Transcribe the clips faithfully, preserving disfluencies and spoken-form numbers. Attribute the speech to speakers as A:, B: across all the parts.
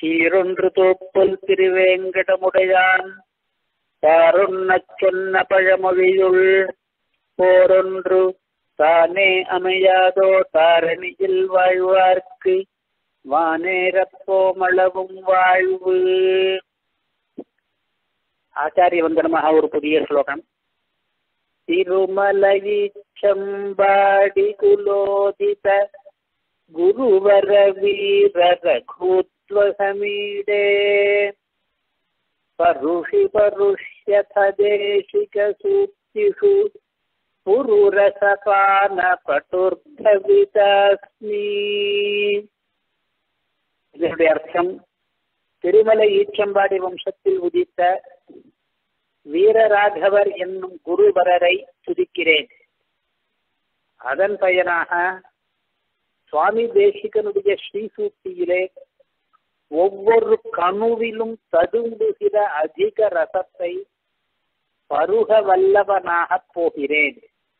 A: சீரொன்று தோப்புல் திருவேங்கடமுடையான் தாருண்ணச் சொன்ன பழமொழியுள் போரொன்று தானே அமையாதோ தாரணியில் வாழ்வார்க்கு வானேரப்போமளவும் வாழ்வு. ஆச்சாரிய வந்தனமாக ஒரு புதிய ஸ்லோகம். திருமலயிச்சம்பாடி குலோதித குருவர வீர ரഘூத்வசமீடே பருஷி பருஷ்யத தேசிக சூக்திஷு புருரசபான பட்டுர்பவிதாஸ்மி. இதனுடைய அர்த்தம், திருமலை ஈச்சம்பாடி வம்சத்தில் உதித்த வீரராகவர் என்னும் குருவரரை துதிக்கிறேன். அதன் பயனாக சுவாமி தேசிகனுடைய ஸ்ரீசூக்தியிலே ஒவ்வொரு கணுவிலும் ததும்புகிற அதிக ரசத்தை பருக வல்லவனாக போகிறேன்.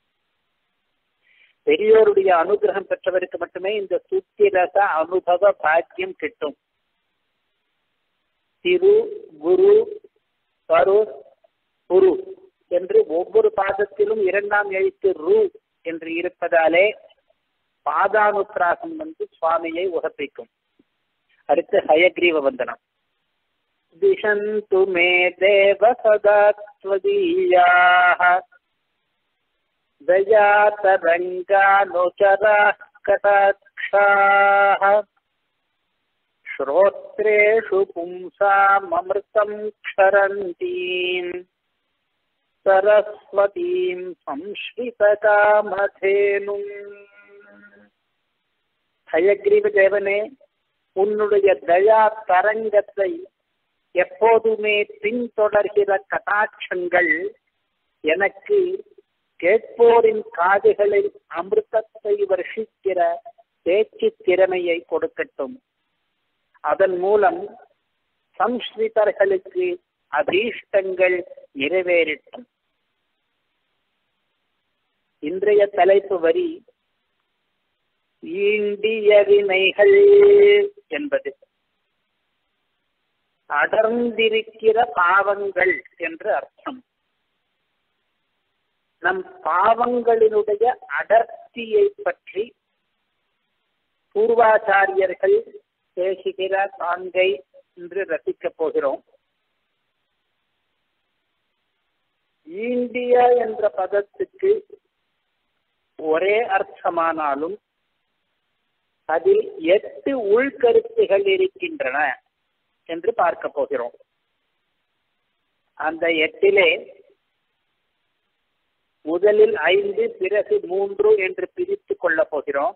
A: பெரியோருடைய அனுகிரகம் பெற்றவருக்கு மட்டுமே இந்த சூக்தி ரச அனுபவ பாக்கியம் கிட்டும். திரு குரு பரு குரு என்று ஒவ்வொரு பாதத்திலும் இரண்டாம் எழுத்து ரு என்று இருப்பதாலே பாதானுத்ராகம் வந்து சுவாமியை உகப்பிக்கும். அடுத்து ஹயக்ரீவ வந்தனம். திஷந்து மே தேவ சதா த்வதீயாஹ தயாதரங்கானுசராः கடாக்ஷாः ஸ்ரோத்ரேஷு பும்சாமமிர்தம் க்ஷரந்தீம் சரஸ்வதீம் சம்ஸ்ரிதகாமதேனும். ஹயக்ரீவ தேவனே, உன்னுடைய தயா தரங்கத்தை எப்போதுமே பின்தொடர்கிற கடாட்சங்கள் எனக்கு கேட்போரின் காதுகளில் அமிர்தத்தை வர்ஷிக்கிற பேச்சு திறமையை கொடுக்கட்டும். அதன் மூலம் சம்ஸ்ரிதர்களுக்கு அபீஷ்டங்கள் நிறைவேறட்டும். இன்றைய தலைப்பு வரி ஈண்டிய வினைகள் என்பது. அடர்ந்திருக்கிற பாவங்கள் என்று அர்த்தம். நம் பாவங்களினுடைய அடர்த்தியை பற்றி பூர்வாச்சாரியர்கள் பேசுகிற காண்கை என்று ரசிக்கப் போகிறோம். ஈண்டிய என்ற பதத்துக்கு ஒரே அர்த்தமானாலும் அதில் எட்டு உள்கருத்துகள் இருக்கின்றன என்று பார்க்க போகிறோம். அந்த எட்டிலே முதலில் ஐந்து, பிறகு மூன்று என்று பிரித்துக் கொள்ளப் போகிறோம்.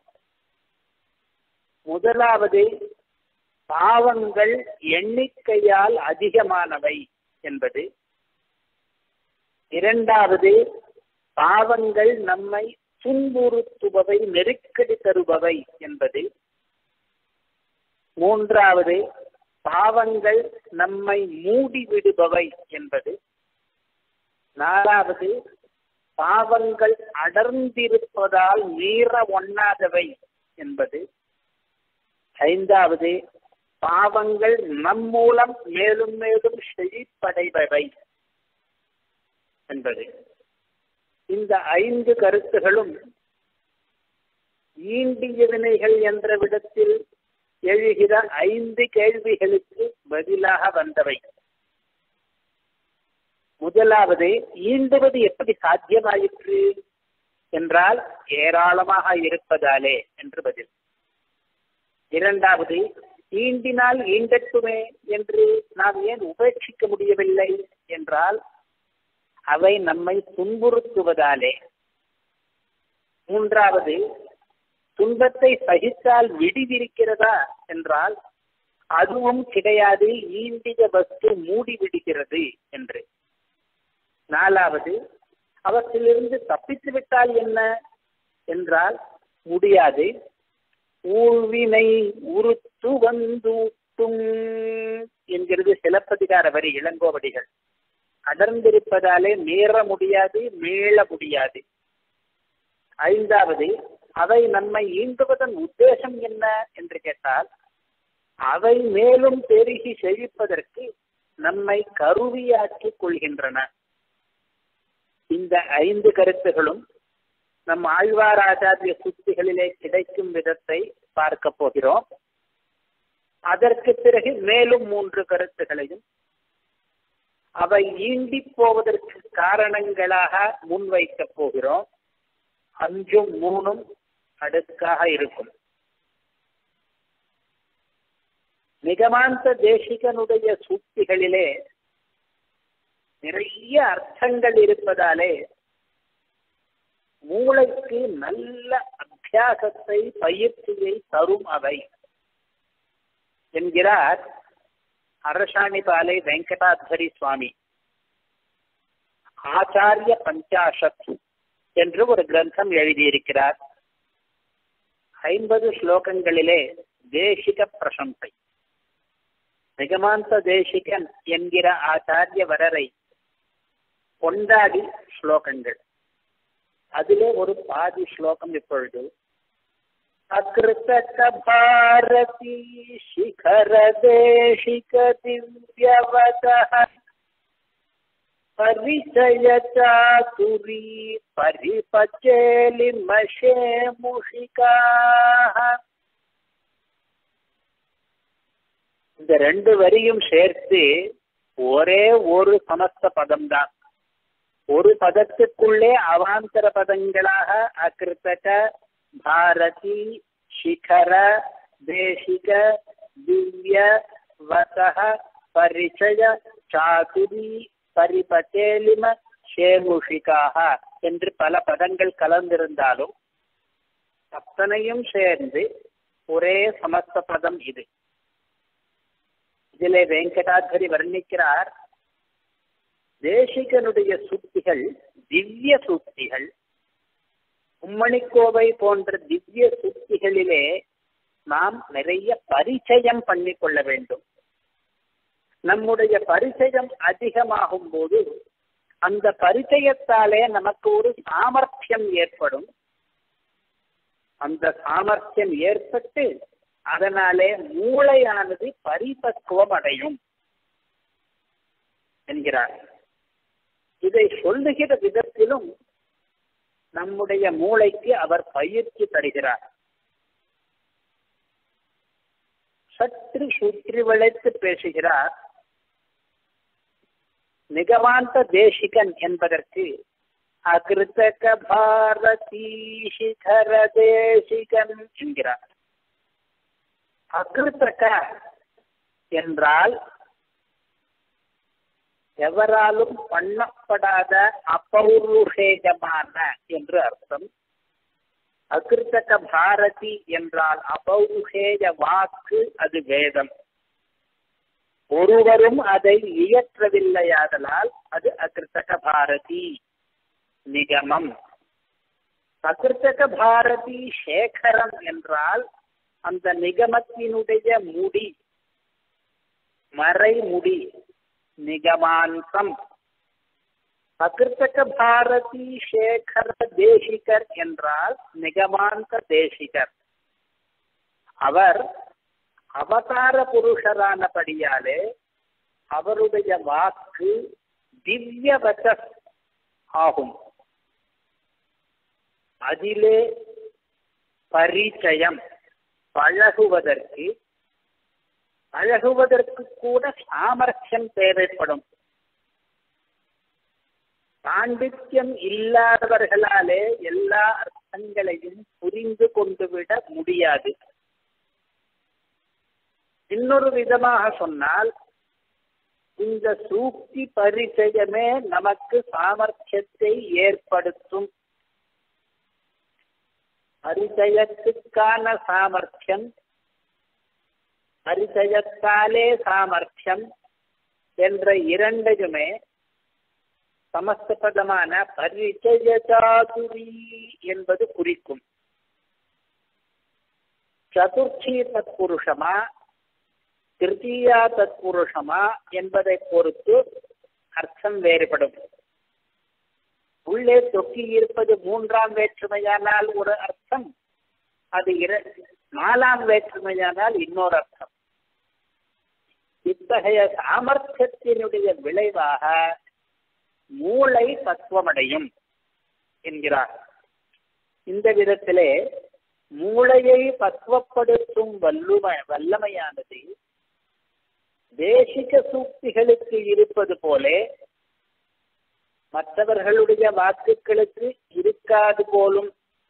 A: முதலாவது, பாவங்கள் எண்ணிக்கையால் அதிகமானவை என்பது. இரண்டாவது, பாவங்கள் நம்மை துன்புறுத்துபவை, நெருக்கடி தருபவை என்பது. மூன்றாவது, பாவங்கள் நம்மை மூடிவிடுபவை என்பது. நாலாவது, பாவங்கள் அடர்ந்திருப்பதால் மீற ஒண்ணாதவை என்பது. ஐந்தாவது, பாவங்கள் நம் மூலம் மேலும் மேலும் செழிப்படைபவை என்பது. இந்த ஐந்து கருத்துகளும் ஈண்டிய வினைகள் என்ற விடத்தில் எழுகிற ஐந்து கேள்விகளுக்கு பதிலாக வந்தவை. முதலாவது, ஈண்டுவது எப்படி சாத்தியமாயிற்று என்றால் ஏராளமாக இருப்பதாலே என்று பதில். இரண்டாவது, ஈண்டினால் ஈண்டட்டுமே என்று நாம் ஏன் உபேட்சிக்க முடியவில்லை என்றால் அவை நம்மை துன்புறுத்துவதாலே. மூன்றாவது, துன்பத்தை சகித்தால் விடிவிருக்கிறதா என்றால் அதுவும் கிடையாது, ஈண்டிய வஸ்து மூடிவிடுகிறது என்று. நாலாவது, அவற்றிலிருந்து தப்பித்து விட்டால் என்ன என்றால் முடியாது, ஊழ்வினை உறுத்து வந்தூட்டும் என்கிறது சிலப்பதிகார வரி, இளங்கோவடிகள். அடர்ந்திருப்பதாலே மீற முடியாது, மீள முடியாது. ஐந்தாவது, அவை நம்மை ஈண்டுவதன் உத்தேசம் என்ன என்று கேட்டால் அவை மேலும் பெருகி செழிப்பதற்கு நம்மை கருவியாக்கிக் கொள்கின்றன. இந்த ஐந்து கருத்துகளும் நம் ஆழ்வாராச்சாரிய சுத்திகளிலே கிடைக்கும் விதத்தை பார்க்க போகிறோம். அதற்கு பிறகு மேலும் மூன்று கருத்துகளையும் அவை ஈண்டி போவதற்கு காரணங்களாக முன்வைக்கப் போகிறோம். அஞ்சும் மூணும் அடுக்காக இருக்கும். நிகமாந்த தேசிகனுடைய சூக்திகளிலே நிறைய அர்த்தங்கள் இருப்பதாலே மூளைக்கு நல்ல அபியாசத்தை பயிற்சியை தரும் அவை என்கிறார் அரசாணிபாலை வெங்கடாத்ரி சுவாமி. ஆச்சாரிய பஞ்சாசத் என்று ஒரு கிரந்தம் எழுதியிருக்கிறார். ஐம்பது ஸ்லோகங்களிலே தேசிக பிரசம்சை. நிகமாந்த தேசிகன் என்கிற ஆச்சாரிய வரரை கொண்டாடி ஸ்லோகங்கள். அதிலே ஒரு பாதி ஸ்லோகம் இப்பொழுது. அக்ருதக பாரதி சிகர தேசிக திவ்யவதஹ பரிச்சய சாதுரி பரிபச்சேலி மஷே முஷிகாஹ. இந்த ரெண்டு வரியும் சேர்த்து ஒரே ஒரு சமஸ்த பதம்தான். ஒரு பதத்துக்குள்ளே அவாந்தர பதங்களாக அகிருத்தக, பாரதி, சிகர, தேசிக, திவ்ய, வசக, பரிச்சய, சாதுரி, பரிபச்சேலிம, ஷேமுஷிகாக என்று பல பதங்கள் கலந்திருந்தாலும் அத்தனையும் சேர்ந்து ஒரே சமஸ்த பதம் இது. இதிலே வெங்கடாத்ரி வர்ணிக்கிறார், தேசிகனுடைய சூக்திகள் திவ்ய சூக்திகள். உம்மணிக்கோவை போன்ற திவ்ய சூக்திகளிலே நாம் நிறைய பரிச்சயம் பண்ணிக்கொள்ள வேண்டும். நம்முடைய பரிச்சயம் அதிகமாகும் போது அந்த பரிச்சயத்தாலே நமக்கு ஒரு சாமர்த்தியம் ஏற்படும். அந்த சாமர்த்தியம் ஏற்பட்டு அதனாலே மூளையானது பரிபக்குவம் அடையும் என்கிறார். இதை சொல்லுகிற விதத்திலும் நம்முடைய மூளைக்கு அவர் பயிற்சி தருகிறார். சற்று சுற்றி வளைத்து பேசுகிறார். நிகமாந்த தேசிகன் என்பதற்கு அகிருத்தக பாரதி சிகர தேசிகன் என்கிறார். அகிருத்தக என்றால் எவராலும் பண்ணப்படாத அபௌருஷேயமான என்று அர்த்தம். அகிருத்தக பாரதி என்றால் அபௌருஷேய வாக்கு, அது வேதம். ஒருவரும் அதை இயற்றவில்லையாதலால் அது அகிருத்தக பாரதி நிகமம். அகிருத்தக பாரதி சேகரம் என்றால் அந்த நிகமத்தினுடைய முடி, மறைமுடி, நிகமாந்தம். அகிருத்தக பாரதி சேகர தேசிகர் என்றால் நிகமாந்த தேசிகர். அவர் அவதார புருஷரானபடியாலே அவருடைய வாக்கு திவ்யவசஸ் ஆகும். அதிலே பரிச்சயம், பழகுவதற்கு பழகுவதற்கு கூட சாமர்த்தியம் தேவைப்படும். பாண்டித்யம் இல்லாதவர்களாலே எல்லா அர்த்தங்களையும் புரிந்து கொண்டு விட முடியாது. இன்னொரு விதமாக சொன்னால், இந்த சூக்தி பரிச்சயமே நமக்கு சாமர்த்தியத்தை ஏற்படுத்தும். பரிச்சயத்துக்கான சாமர்த்தியம், பரிச்சயத்தாலே சாமர்த்தியம் என்ற இரண்டையுமே சமஸ்தபதமான பரிச்சய சாதுரி என்பது குறிக்கும். சதுர்த்தி தத்புருஷமா திருத்தீயா தத்புருஷமா என்பதை பொறுத்து அர்த்தம் வேறுபடும். உள்ளே தொக்கி இருப்பது மூன்றாம் வேற்றுமையானால் ஒரு அர்த்தம், அது இர நாலாம் வேற்றுமையானால் இன்னொரு அர்த்தம். இத்தகைய சாமர்த்தியத்தினுடைய விளைவாக மூளை தத்துவமடையும் என்கிறார். இந்த விதத்திலே மூளையை பக்குவப்படுத்தும் வல்லுமை வல்லமையானது தேசிக சூக்திகளுக்கு இருப்பது போலே மற்றவர்களுடைய வாக்குகளுக்கு இருக்காது போலும்.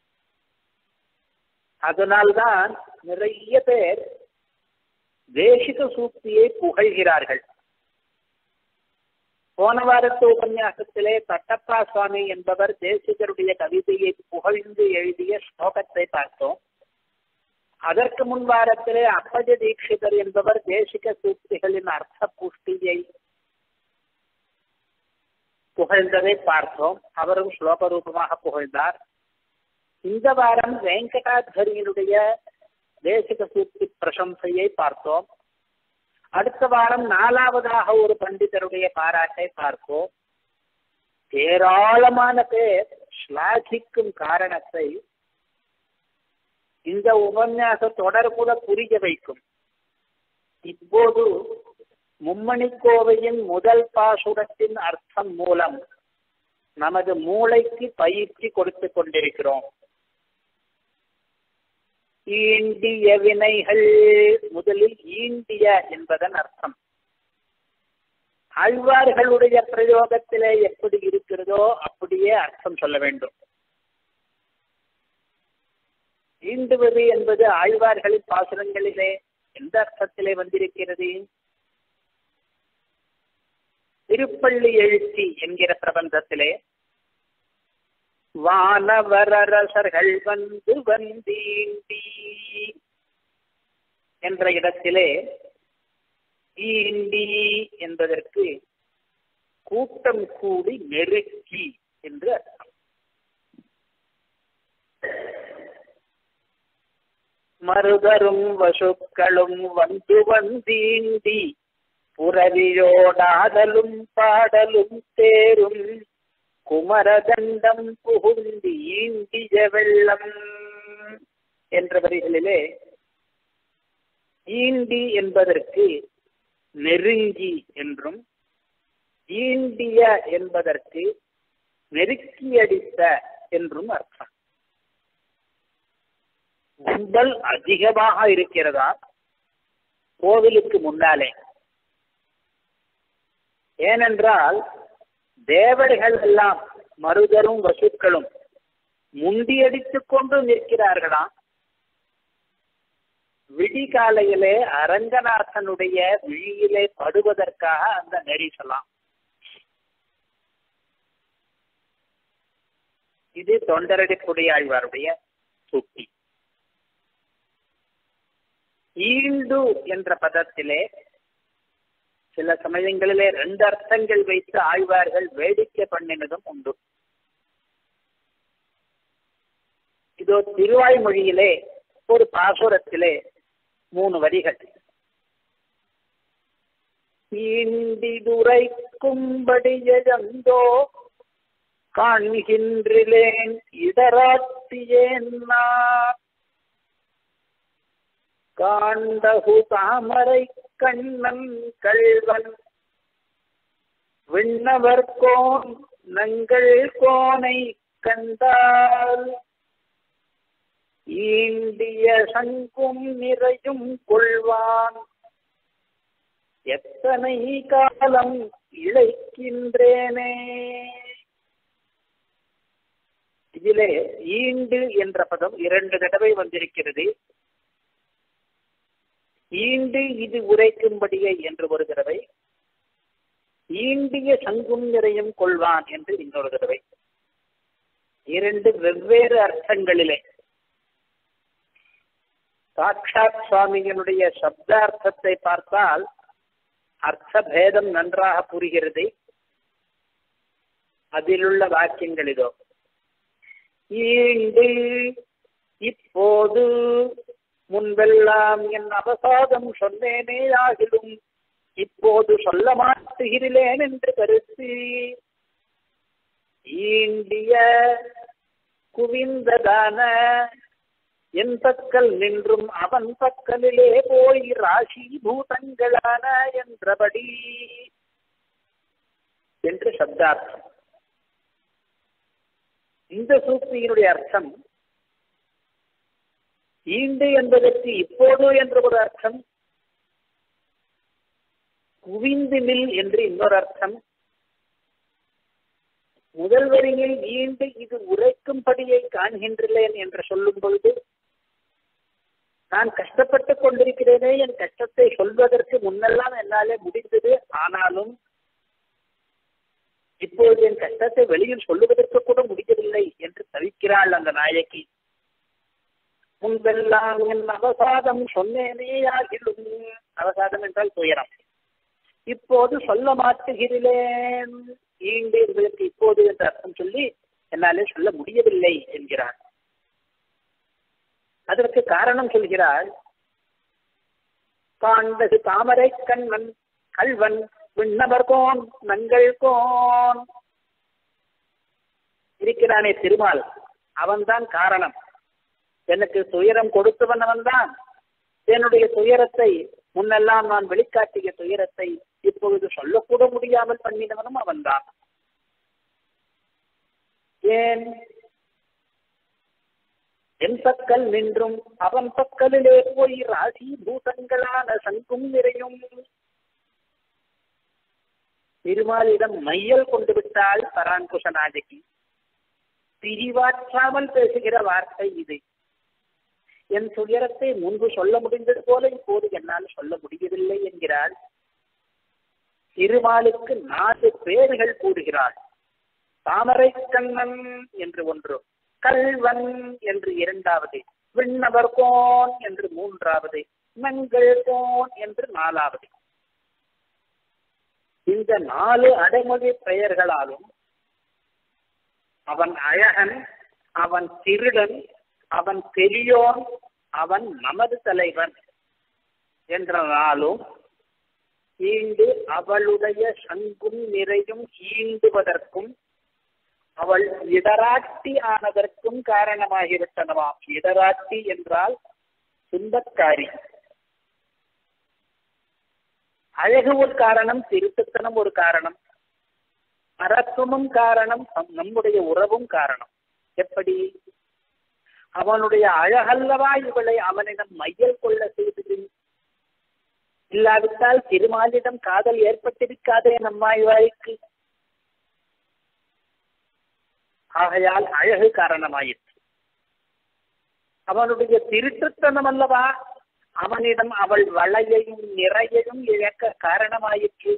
A: அதனால்தான் நிறைய பேர் தேசிக சூக்தியை புகழ்கிறார்கள். போன வாரத்து உபன்யாசத்திலே தட்டப்பா சுவாமி என்பவர் தேசிகருடைய கவிதையை புகழ்ந்து எழுதிய ஸ்லோகத்தை பார்த்தோம். அதற்கு முன் வாரத்திலே அப்பஜ தீட்சிதர் என்பவர் தேசிக சூக்திகளின் அர்த்த புஷ்டியை புகழ்ந்ததை பார்த்தோம். அவரும் ஸ்லோக ரூபமாக புகழ்ந்தார். இந்த வாரம் வெங்கடாதரியினுடைய தேசிக சூக்தி பிரசம்சையை பார்த்தோம். அடுத்த வாரம் நாலாவதாக ஒரு பண்டிதருடைய பாராட்டை பார்ப்போம். ஏராளமான பேர் ஸ்லாகிக்கும் காரணத்தை இந்த உபன்யாச தொடர் கூட புரிய வைக்கும். இப்போது மும்மணிக்கோவையின் முதல் பாசுரத்தின் அர்த்தம் மூலம் நமது மூளைக்கு பயிற்சி கொடுத்து கொண்டிருக்கிறோம். ஈண்டிய வினைகள், முதலில் ஈண்டிய என்பதன் அர்த்தம் ஆழ்வார்களுடைய பிரயோகத்திலே எப்படி இருக்கிறதோ அப்படியே அர்த்தம் சொல்ல வேண்டும். ஈண்டுவது என்பது ஆழ்வார்களின் பாசுரங்களிலே எந்த அர்த்தத்திலே வந்திருக்கிறது? திருப்பள்ளி எழுச்சி என்கிற பிரபந்தத்திலே வானவரரசர்கள் வந்து வந்தீண்டி என்ற இடத்திலே ஈண்டி என்பதற்கு கூட்டம் கூடி நெருக்கி என்று அர்த்தம். மருதரும் வசுக்களும் வந்து வந்தீண்டி புறவியோடாதலும் பாடலும் தேரும் குமரதண்டம் புகுந்தி ஈண்டிய வெள்ளம் என்ற வரிகளிலே ஈண்டி என்பதற்கு நெருங்கி என்றும் ஈண்டிய என்பதற்கு நெருக்கியடித்த என்றும் அர்த்தம். கும்பல் அதிகமாக இருக்கிறதா கோவிலுக்கு முன்னாலே? ஏனென்றால் தேவர்கள் எல்லாம் மருதரும் வசுக்களும் முண்டியடித்துக் கொண்டு நிற்கிறார்களாம். விடிகாலையிலே அரங்கநாதனுடைய விழியிலே படுவதற்காக அந்த நெரிசலாம். இது தொண்டரடிக்குடைய ஆழ்வாருடைய சூக்தி. ஈண்டு என்ற பதத்திலே சில சமயங்களிலே ரெண்டு அர்த்தங்கள் வைத்து ஆழ்வார்கள் வேடிக்கை பண்ணினதும் உண்டு. இதோ திருவாய்மொழியிலே ஒரு பாசுரத்திலே மூணு வரிகள். ஈண்டிடுரைக்கும்படியந்தோ காண்கின்றிலேன் இடராட்டியேன் காண்டகு தாமரை கண்ணன் கள்வன் விண்ணவர்கோன் நங்கள் கோனை கண்டால் ஈண்டிய சங்கும் நிறையும் கொள்வான் எத்தனை காலம் இழைக்கின்றேனே. இதிலே ஈண்டு என்ற பதம் இரண்டு தடவை வந்திருக்கிறது. ஈண்டு இது உரைக்கும்படியே என்று ஒரு தடவை, ஈண்டிய சங்கும் நிறையும் கொள்வான் என்று இன்னொரு தடவை. இரண்டு வெவ்வேறு அர்த்தங்களிலே. சாட்சாத் சுவாமியினுடைய சப்தார்த்தத்தை பார்த்தால் அர்த்த பேதம் நன்றாக புரிகிறது. அதிலுள்ள வாக்கியங்கள் இதோ. ஈண்டு இப்போது முன்பெல்லாம் என் அவசாதம் சொன்னேனே ஆகிலும் இப்போது சொல்ல மாட்டுகிறேன் என்று கருத்து ஈண்டிய குவிந்ததான என் பக்கல் நின்றும் அவன் பக்கலிலே போய் ராசி பூதங்களான என்றபடி என்று சப்தார்த்தம். இந்த சூக்தியினுடைய அர்த்தம் ஈண்டு என்பதற்கு இப்போது என்ற ஒரு அர்த்தம், குவிந்து நில் என்று இன்னொரு அர்த்தம். முதல் வரியில் ஈண்டு இது உரைக்கும்படியை காண்கின்றேன் என்று சொல்லும் பொழுது நான் கஷ்டப்பட்டுக் கொண்டிருக்கிறேனே, என் கஷ்டத்தை சொல்வதற்கு முன்னெல்லாம் என்னாலே முடிந்தது, ஆனாலும் இப்போது என் கஷ்டத்தை வெளியில் சொல்லுவதற்கு கூட முடியவில்லை என்று தவிக்கிறாள் அந்த நாயகி. முன்பெல்லாம் என் அவசாதம் சொன்னேனே ஆகிலும், அவசாதம் என்றால் துயரம், இப்போது சொல்ல மாட்டுகிறேன். ஈண்டு என்பதற்கு இப்போது என்ற அர்த்தம் சொல்லி என்னாலே சொல்ல முடியவில்லை என்கிறார். அதற்கு காரணம் சொல்கிறாள். காண்டது தாமரை கண்ணன் கல்வன் விண்ணவர் கோன் நங்கள் கோன் இருக்கிறானே திருமால், அவன்தான் காரணம். எனக்கு துயரம் கொடுத்தவன் அவன்தான். என்னுடைய துயரத்தை முன்னெல்லாம் நான் வெளிக்காட்டிய துயரத்தை இப்பொழுது சொல்லக்கூட முடியாமல் பண்ணினவனும் அவன்தான். ஏன் என் பக்கல் நின்றும் அவன் பக்கலிலே போய் ராசி பூதங்களான சங்கும் நிறையும். திருமாலிடம் மையல் கொண்டு விட்டால் பராங்குஷ நாயகி. பிரிவாற்றாமல் பேசுகிற வார்த்தை இது. என் துயரத்தை முன்பு சொல்ல முடிந்தது போல இப்போது என்னால் சொல்ல முடியவில்லை என்கிறாள். திருமாலுக்கு நாலு பேர்கள் கூறுகிறாள். தாமரை கண்ணன் என்று ஒன்று, கல்வன் என்று இரண்டாவது, விண்ணவர் கோன் என்று மூன்றாவது, மங்கள் கோன் என்று நாலாவது. இந்த நாலு அடைமொழி பெயர்களாலும் அவன் அழகன், அவன் திருடன், அவன் பெரியோன், அவன் நமது தலைவன் என்றாலும் ஈண்டு அவளுடைய சங்கும் நிறையும் ஈண்டுவதற்கும் அவள் இடராட்டி ஆனதற்கும் காரணமாகிவிட்டனவாம். இடராட்டி என்றால் துன்பக்காரி. அழகு ஒரு காரணம், திருட்டுத்தனம் ஒரு காரணம், மரத்துவமும் காரணம், நம்முடைய உறவும் காரணம். எப்படி? அவனுடைய அழகல்லவா இவளை அவனிடம் மையல் கொள்ள செய்தது. இல்லாவிட்டால் திருமாலிடம் காதல் ஏற்பட்டிருக்காதே நம்மாய்வாய்க்கு. ஆகையால் அழகு காரணமாயிற்று. அவனுடைய திருட்டுத்தனம் அல்லவா அவனிடம் அவள் வளையையும் நிறையையும் இழக்க காரணமாயிற்று.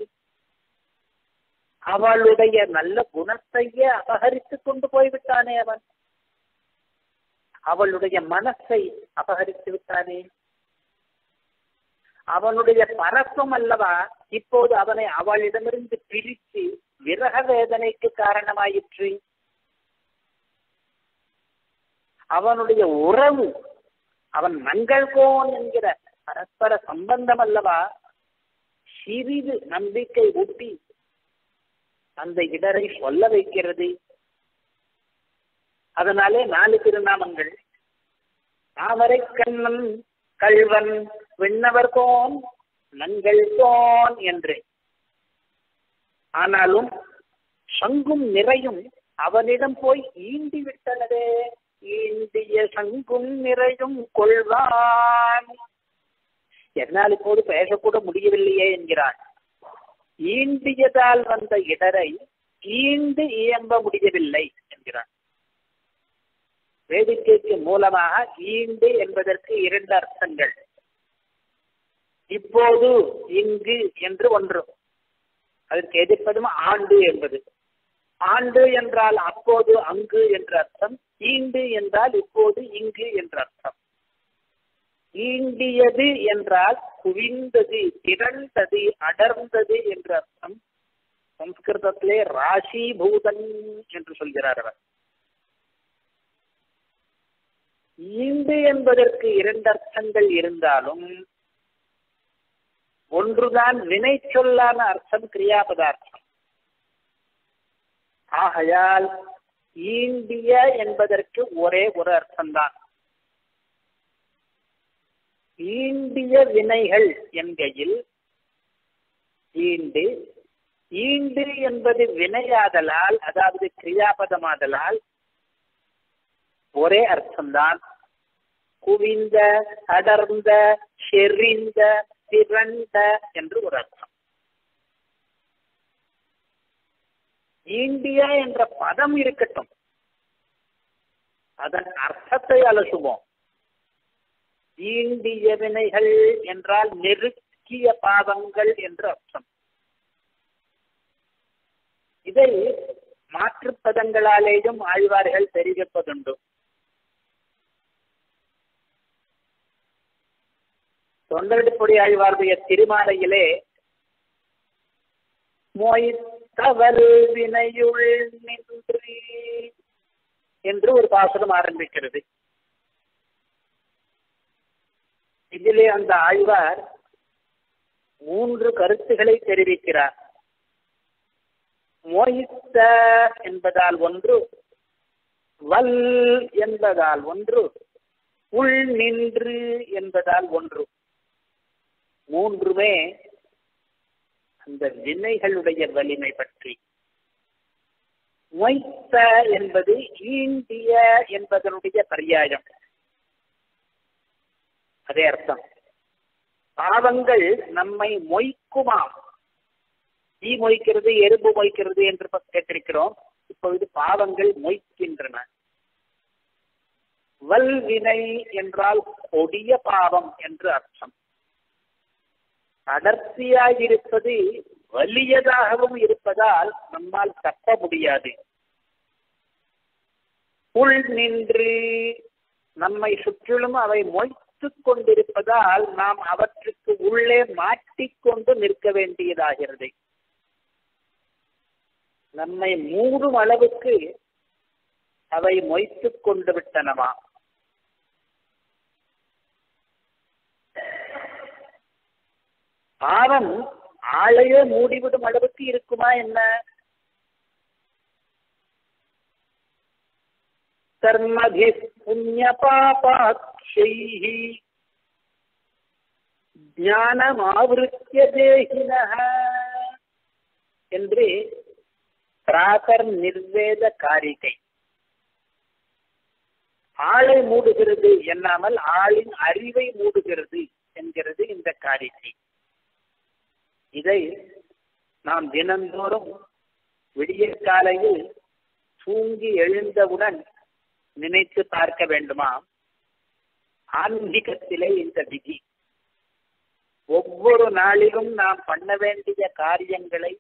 A: அவளுடைய நல்ல குணத்தையே அபகரித்துக் கொண்டு போய்விட்டானே அவன். அவளுடைய மனசை அபகரித்து விட்டானே. அவனுடைய பரத்துவம் அல்லவா இப்போது அவனை அவளிடமிருந்து பிரித்து விரக வேதனைக்கு காரணமாயிற்று. அவனுடைய உறவு, அவன் மங்கள்கோன் என்கிற பரஸ்பர சம்பந்தம் அல்லவா சிறிது நம்பிக்கை ஊட்டி அந்த இடரை சொல்ல வைக்கிறது. அதனாலே நாலு திருநாமங்கள், தாமரை கண்ணன், கல்வன், விண்ணவர் கோன், நங்கள் கோன் என்று. ஆனாலும் சங்கும் நிறையும் அவனிடம் போய் ஈண்டி விட்டனவே. ஈண்டிய சங்கும் நிறையும் கொள்வான். என்னால் இப்போது பேசக்கூட முடியவில்லையே என்கிறான். ஈண்டியதால் வந்த இடரை ஈண்டு இயம்ப முடியவில்லை என்கிறான். வேடிக்கைக்கு மூலமாக ஈண்டு என்பதற்கு இரண்டு அர்த்தங்கள். இப்போது, இங்கு என்று ஒன்று. அதற்கு எதிர்ப்பதும் ஆண்டு என்பது. ஆண்டு என்றால் அப்போது, அங்கு என்ற அர்த்தம். ஈண்டு என்றால் இப்போது, இங்கு என்ற அர்த்தம். ஈண்டியது என்றால் குவிந்தது, திரண்டது, அடர்ந்தது என்ற அர்த்தம். சம்ஸ்கிருதத்திலே ராசிபூதன் என்று சொல்கிறார் அவர். ஈண்டு என்பதற்கு இரண்டு அர்த்தங்கள் இருந்தாலும் ஒன்றுதான் வினை சொல்லான அர்த்தம், கிரியாபதார்த்தம். ஆகையால் ஈண்டிய என்பதற்கு ஒரே ஒரு அர்த்தம்தான். ஈண்டிய வினைகள் என்கையில் ஈண்டு ஈண்டு என்பது வினையாதலால், அதாவது கிரியாபதமாதலால் ஒரே அர்த்தம்தான். குவிந்த, அடர்ந்த, செறிந்த, திரண்ட என்று ஒரு அர்த்தம். ஈண்டிய என்ற பதம் இருக்கட்டும், அதன் அர்த்தத்தை அலசுவோம். ஈண்டிய வினைகள் என்றால் நெருக்கிய பாவங்கள் என்று அர்த்தம். இதை மாற்று பதங்களாலேயும் ஆழ்வார்கள் தெரிவிப்பதுண்டு. தொண்டரடிப்பொடி ஆழ்வாருடைய திருமாலையிலே மொய்த்தவல் வினையுள் நின்று என்று ஒரு பாசுரம் ஆரம்பிக்கிறது. இதிலே அந்த ஆழ்வார் மூன்று கருத்துக்களை தெரிவிக்கிறார். மொய்த்த என்பதால் ஒன்று, வல் என்பதால் ஒன்று, உள் நின்று என்பதால் ஒன்று. மூன்றுமே அந்த வினைகளுடைய வலிமை பற்றி. மொய்த்த என்பது ஈண்டிய என்பதனுடைய பரியாயம். அதே அர்த்தம். பாவங்கள் நம்மை மொய்க்குமாம். ஈ மொய்க்கிறது, எறும்பு மொய்க்கிறது என்று கேட்டிருக்கிறோம். இப்பொழுது பாவங்கள் மொய்க்கின்றன. வல்வினை என்றால் கொடிய பாவம் என்று அர்த்தம். அடர்த்தியாயிருப்பது வலியதாகவும் இருப்பதால் நம்மால் தப்ப முடியாது. உள் நின்று நம்மை சுற்றிலும் அவை மொய்த்து கொண்டிருப்பதால் நாம் அவற்றுக்கு உள்ளே மாட்டிக்கொண்டு நிற்க வேண்டியதாகிறது. நம்மை மூடும் அளவுக்கு அவை மொய்த்து கொண்டு விட்டனவா. பாவம் ஆளையே மூடிவிடும் அளவுக்கு இருக்குமா என்ன? கர்மபி புண்ணிய பாபாக்ஷைஹி ஞானமாவிருத்திய தேகினஹ என்று பிராகர் நிர்வேத காரிகை. ஆளை மூடுகிறது என்னாமல் ஆளின் அறிவை மூடுகிறது என்கிறது இந்த காரிகை. இதை நாம் தினந்தோறும் விடிய காலையில் தூங்கி எழுந்தவுடன் நினைத்து பார்க்க வேண்டுமா? ஆன்மீகத்திலே இந்த விதி. ஒவ்வொரு நாளிலும் நாம் பண்ண வேண்டிய காரியங்களை,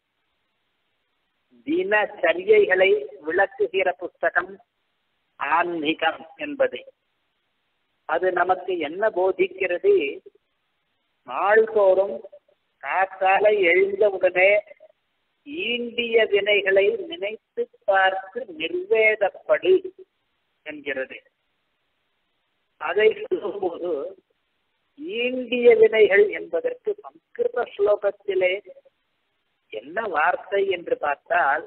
A: தினச்சரியைகளை விளக்குகிற புஸ்தகம் ஆன்மீகம் என்பது. அது நமக்கு என்ன போதிக்கிறது? நாள்தோறும் காத்தாலை எழுந்தவுடனே ஈண்டிய வினைகளை நினைத்து பார்த்து நிர்வேதப்படு என்கிறது. அதை சொல்லும்போது ஈண்டிய வினைகள் என்பதற்கு சம்ஸ்கிருத ஸ்லோகத்திலே என்ன வார்த்தை என்று பார்த்தால்,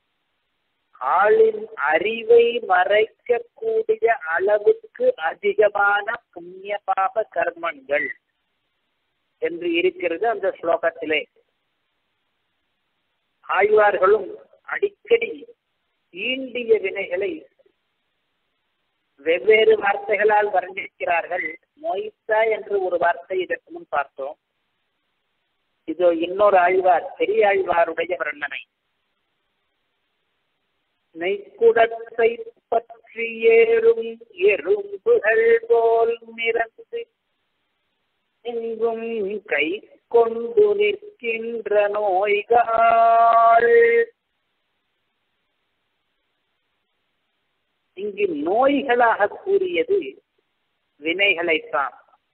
A: ஆளின் அறிவை மறைக்கக்கூடிய அளவுக்கு அதிகமான புண்ணிய பாப கர்மங்கள் என்று இருக்கிறது அந்த ஸ்லோகத்திலே. ஆழ்வார்களும் அடிக்கடி ஈண்டிய வினைகளை வெவ்வேறு வார்த்தைகளால் வர்ணிக்கிறார்கள். மொய்த்த என்று ஒரு வார்த்தை இதற்கு முன் பார்த்தோம். இதோ இன்னொரு ஆழ்வார், பெரிய ஆழ்வாருடைய வர்ணனை. நெய்க்குடத்தை பற்றி ஏறும் எறும்புகள் போல் நிறந்து எங்கும் கை கொண்டு நிற்கின்ற நோய்கள். இங்கு நோய்களாக கூறியது வினைகளைத்தான்.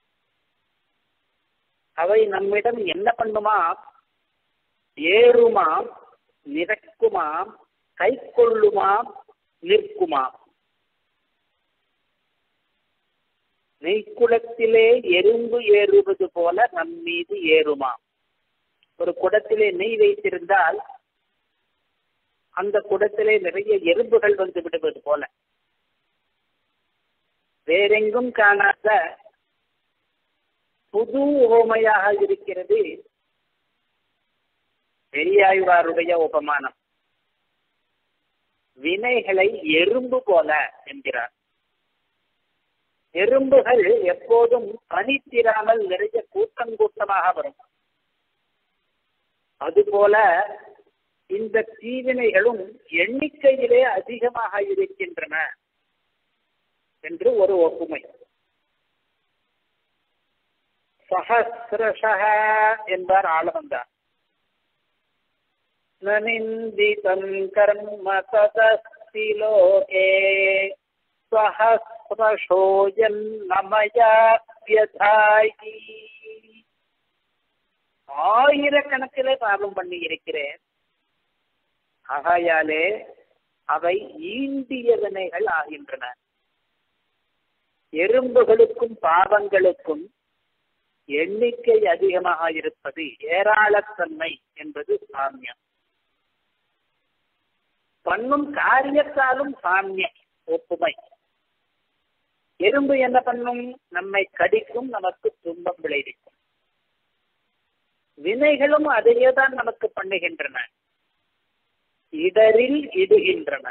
A: அவை நம்மிடம் என்ன பண்ணுமாம்? ஏறுமாம், நிற்குமாம், கை கொள்ளுமாம், நிற்குமாம். நெய்க்குடத்திலே எறும்பு ஏறுவது போல நம் மீது ஏறுமாம். ஒரு குடத்திலே நெய் வைத்திருந்தால் அந்த குடத்திலே நிறைய எறும்புகள் வந்து விடுவது போல, வேறெங்கும் காணாத புது உவமையாக இருக்கிறது பெரியாழ்வாருடைய உபமானம். வினைகளை எறும்பு போல என்கிறார். எறும்புகள் எப்போதும் தனித்திராமல் நிறைய கூட்டம் கூட்டமாக வரும். அதுபோல இந்த தீவினைகளும் எண்ணிக்கையிலே அதிகமாக இருக்கின்றன என்று ஒரு ஒப்புமை. சஹஸ்ரஷஹ என்பார் ஆளவந்தார். நநிந்திதம் கர்ம ததஸ்தி லோகே சஹஸ்ரஷோஜன் நமயாப்யதாயி. ஆயிரக்கணக்கிலே பாவம் பண்ணி இருக்கிறேன், ஆகையாலே அவை ஈண்டிய வினைகள் ஆகின்றன. எறும்புகளுக்கும் பாவங்களுக்கும் எண்ணிக்கை அதிகமாக இருப்பது ஏராளத்தன்மை என்பது சாமியம். பண்ணும் காரியத்தாலும் சாமியம் ஒப்புமை. எறும்பு என்ன பண்ணும்? நம்மை கடிக்கும், நமக்கு துன்பம் விளைவிக்கும். வினைகளும் அதையே தான் நமக்கு பண்ணுகின்றன, இடரில் இடுகின்றன.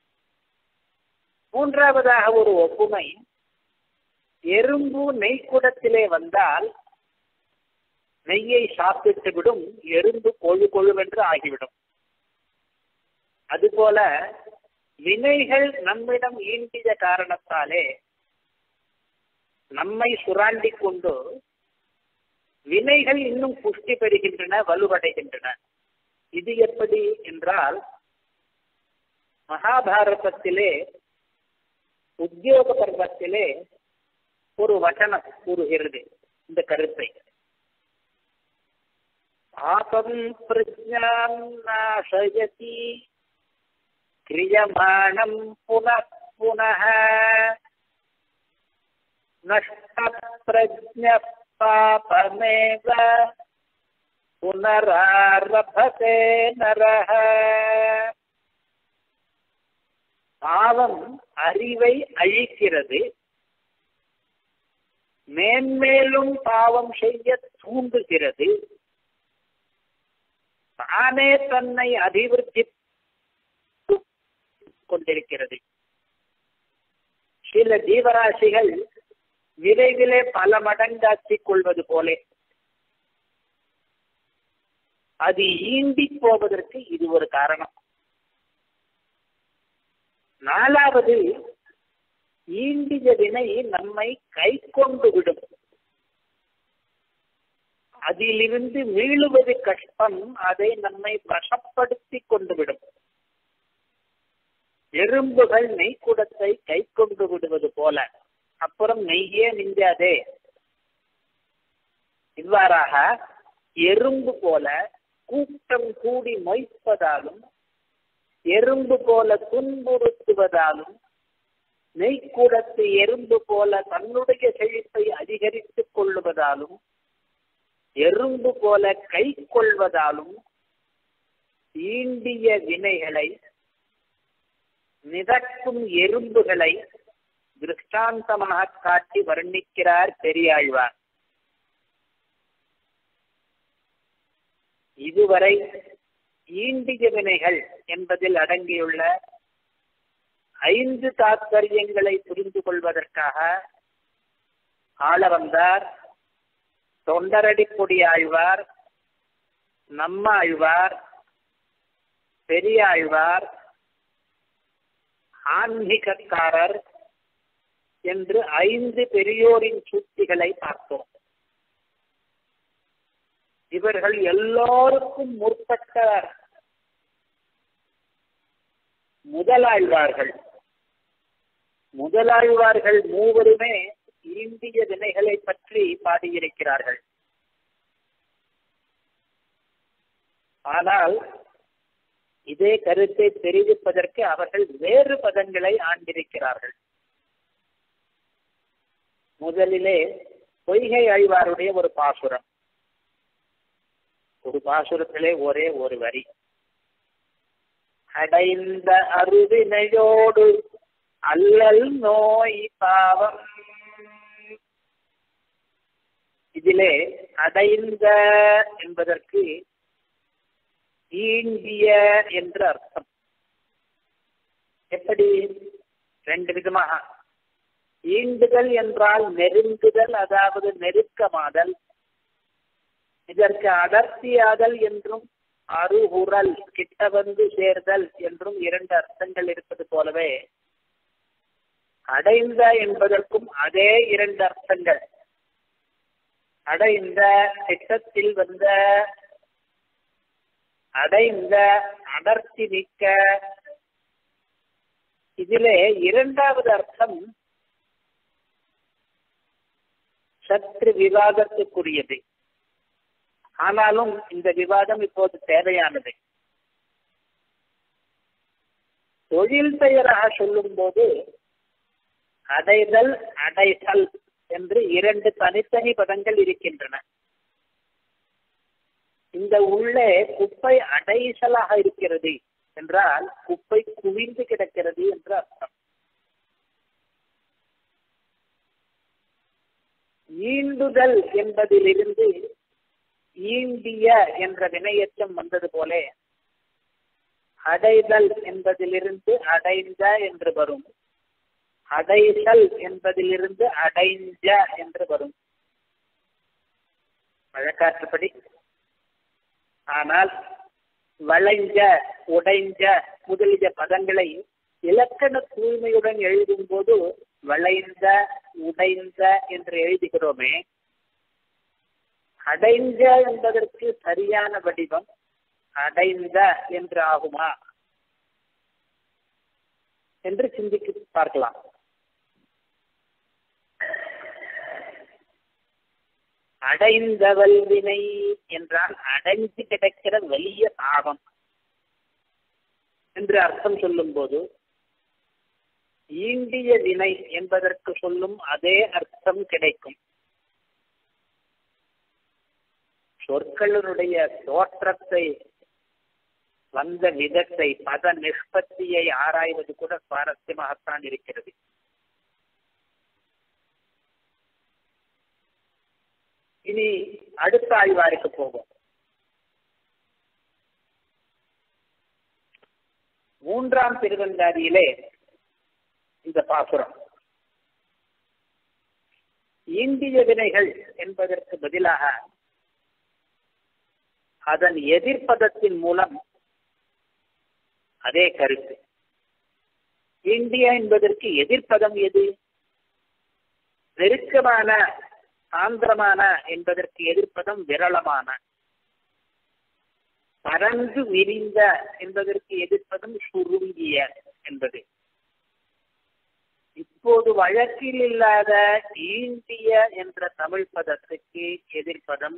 A: மூன்றாவதாக ஒரு ஒப்புமை, எறும்பு நெய்க்குடத்திலே வந்தால் நெய்யை சாப்பிட்டு விடும், எறும்பு கொழு கொழுவென்று ஆகிவிடும். அதுபோல வினைகள் நம்மிடம் ஈண்டிய காரணத்தாலே நம்மை சுராண்டி கொண்டு வினைகள் இன்னும் புஷ்டி பெறுகின்றன, வலுவடைகின்றன. இது எப்படி என்றால், மகாபாரதத்திலே உத்யோக பர்வத்திலே ஒரு வசனம் கூறுகிறது இந்த கருத்தை. ஆபம் பிரஜ்ஞாம் நாசயதி கிரியமானம் புனః புனः நஷ்ட பிரஜ்ஞ பாபமேவ புனராரபதே நரஹ. பாவம் அறிவை அழிக்கிறது, மேன்மேலும் பாவம் செய்ய தூண்டுகிறது, தானே தன்னை அபிவிருத்தி கொண்டிருக்கிறது. சில ஜீவராசிகள் விரைவிலே பல மடங்காக்கிக் கொள்வது போலே அது ஈண்டி போவதற்கு இது ஒரு காரணம். நாலாவது, ஈண்டிய வினை நம்மை கை கொண்டு விடும், அதிலிருந்து மீளுவது கஷ்டம், அதை நம்மை வசப்படுத்தி கொண்டு விடும். எறும்புகள் நெய்க்குடத்தை கை கொண்டு விடுவது போல, அப்புறம் நெய்யே நின்றாதே. இவ்வாறாக எறும்பு போல கூட்டம் கூடி மொய்ப்பதாலும், எறும்பு போல துன்புறுத்துவதாலும், நெய்க்கூடத்து எறும்பு போல தன்னுடைய செழிப்பை அதிகரித்துக் கொள்ளுவதாலும், எறும்பு போல கை கொள்வதாலும் ஈண்டிய வினைகளை மிதக்கும் எறும்புகளை திருஷ்டாந்தமாக காட்டி வர்ணிக்கிறார் பெரியாழ்வார். இதுவரை ஈண்டிய வினைகள் என்பதில் அடங்கியுள்ள ஐந்து தாத்பரியங்களை புரிந்து கொள்வதற்காக ஆளவந்தார், தொண்டரடிப்பொடி ஆழ்வார், நம்மாழ்வார், பெரியாழ்வார், ஆன்மீகக்காரர் என்று ஐந்து பெரியோரின் சூத்திகளை பார்த்தோம். இவர்கள் எல்லோருக்கும் முற்பட்ட முதலாழ்வார்கள். முதலாழ்வார்கள் மூவருமே ஈண்டிய வினைகளை பற்றி பாடியிருக்கிறார்கள். ஆனால் இதே கருத்தை தெரிவிப்பதற்கு அவர்கள் வேறு பதங்களை ஆண்டிருக்கிறார்கள். முதலிலே பொய்கை ஆழ்வாருடைய ஒரு பாசுரம். ஒரு பாசுரத்திலே ஒரே ஒரு வரி, அடைந்த அருவினையோடு அல்லல் நோய் பாவம். இதிலே அடைந்த என்பதற்கு ஈண்டிய என்று அர்த்தம். எப்படி? ரெண்டு விதமாக. ஈண்டுதல் என்றால் நெருங்குதல், அதாவது நெருக்கமாதல். இதற்கு அடர்த்தியாதல் என்றும் அருகுரல் கிட்ட வந்து சேர்தல் என்றும் இரண்டு அர்த்தங்கள் இருப்பது போலவே அடைந்த என்பதற்கும் அதே இரண்டு அர்த்தங்கள். அடைந்த திட்டத்தில் வந்த, அடைந்த அடர்த்தி மிக்க. இதிலே இரண்டாவது அர்த்தம் சற்று விவாதத்துக்குரியது. ஆனாலும் இந்த விவாதம் இப்போது தேவையானது. தொழில் பெயராக சொல்லும் போது அடைதல், அடைதல் என்று இரண்டு தனித்தனி பதங்கள் இருக்கின்றன. இந்த உள்ளே குப்பை அடைசலாக இருக்கிறது என்றால் குப்பை குவிந்து கிடக்கிறது என்று அர்த்தம். ஈண்டுதல் என்பதிலிருந்து ஈண்டிய என்ற வினையச்சம் வந்தது போல அடைதல் என்பதிலிருந்து அடைந்த என்று வரும். அடைதல் என்பதிலிருந்து அடைஞ்ச என்று வரும் வழக்காற்றுப்படி. ஆனால் வளைஞ்ச, உடைஞ்ச முதலிய பதங்களை இலக்கண தூய்மையுடன் எழுதும் போது வளைந்த, உடைந்த என்று எழுதுகிறோமே, அடைஞ்ச என்பதற்கு சரியான வடிவம் அடைந்த என்று ஆகுமா என்று சிந்தித்து பார்க்கலாம். அடைந்த வல்வினை என்றால் அடைந்து கிடக்கிற வலிய பாவம் என்று அர்த்தம் சொல்லும் போது ஈண்டிய வினை என்பதற்கு சொல்லும் அதே அர்த்தம் கிடைக்கும். சொற்களுடைய தோற்றத்தை, வந்த விதத்தை, பத நிஷ்பத்தியை ஆராய்வது கூட சுவாரஸ்யமாகத்தான் இருக்கிறது. இனி அடுத்த ஆழ்வாருக்கு போவோம். மூன்றாம் திருவந்தாதியிலே இந்த பாசுரம் ஈண்டிய வினைகள் என்பதற்கு பதிலாக அதன் எதிர்ப்பதத்தின் மூலம் அதே கருத்து. இந்தியா என்பதற்கு எதிர்ப்பதம் எது? நெருக்கமான, சாந்திரமான என்பதற்கு எதிர்ப்பதம் விரளமான. பரந்து விரிந்த என்பதற்கு எதிர்ப்பதம் சுருங்கிய என்பது. இப்போது வழக்கில் இல்லாத ஈண்டிய என்ற தமிழ் பதத்துக்கு எதிர்ப்பதம்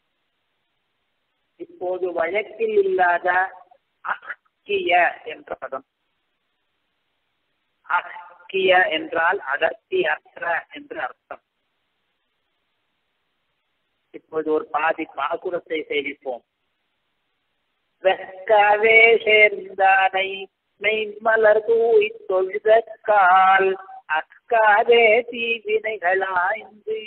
A: இப்போது வழக்கில் இல்லாத அக்கிய என்ற பதம். அக்கிய என்றால் அடர்த்தி அற்ற என்று அர்த்தம். இப்போது ஒரு பாதி பாசுரத்தை சேவிப்போம். வெக்கவே சேர்ந்தானை மெய்மலர் தூய் தொழுத கால் அக்காதே தீவினைகளாய்ந்து.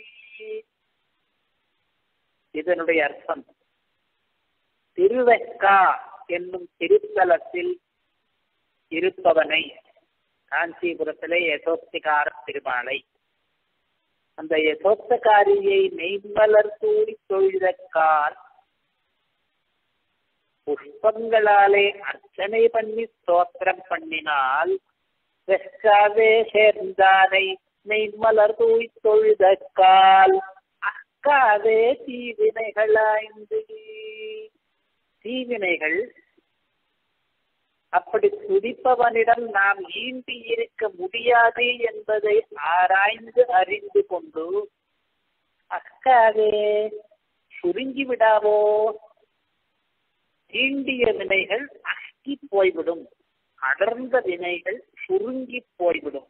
A: இதனுடைய அர்த்தம், திருவெக்கா என்னும் திருத்தலத்தில் இருப்பவனை, காஞ்சிபுரத்திலே யசோக்திகார திருமாலை, அந்த யசோக்தகாரியை மெய்மலர் தூய் தொழுத கால் புஷ்பங்களாலே அர்ச்சனை பண்ணி ஸ்தோத்திரம் பண்ணினால், வெக்காவே சேர்ந்தானை மெய்மலர் தூய் தொழுத கால் அக்காவே தீவினைகளாய்ந்து. தீவினைகள் அப்படி துடிப்பவனிடம் நாம் ஈண்டி இருக்க முடியாது என்பதை ஆராய்ந்து அறிந்து கொண்டு, அக்காவே சுருங்கி விடாவோ, ஈண்டிய வினைகள் அக்கி போய்விடும், அடர்ந்த வினைகள் சுருங்கி போய்விடும்.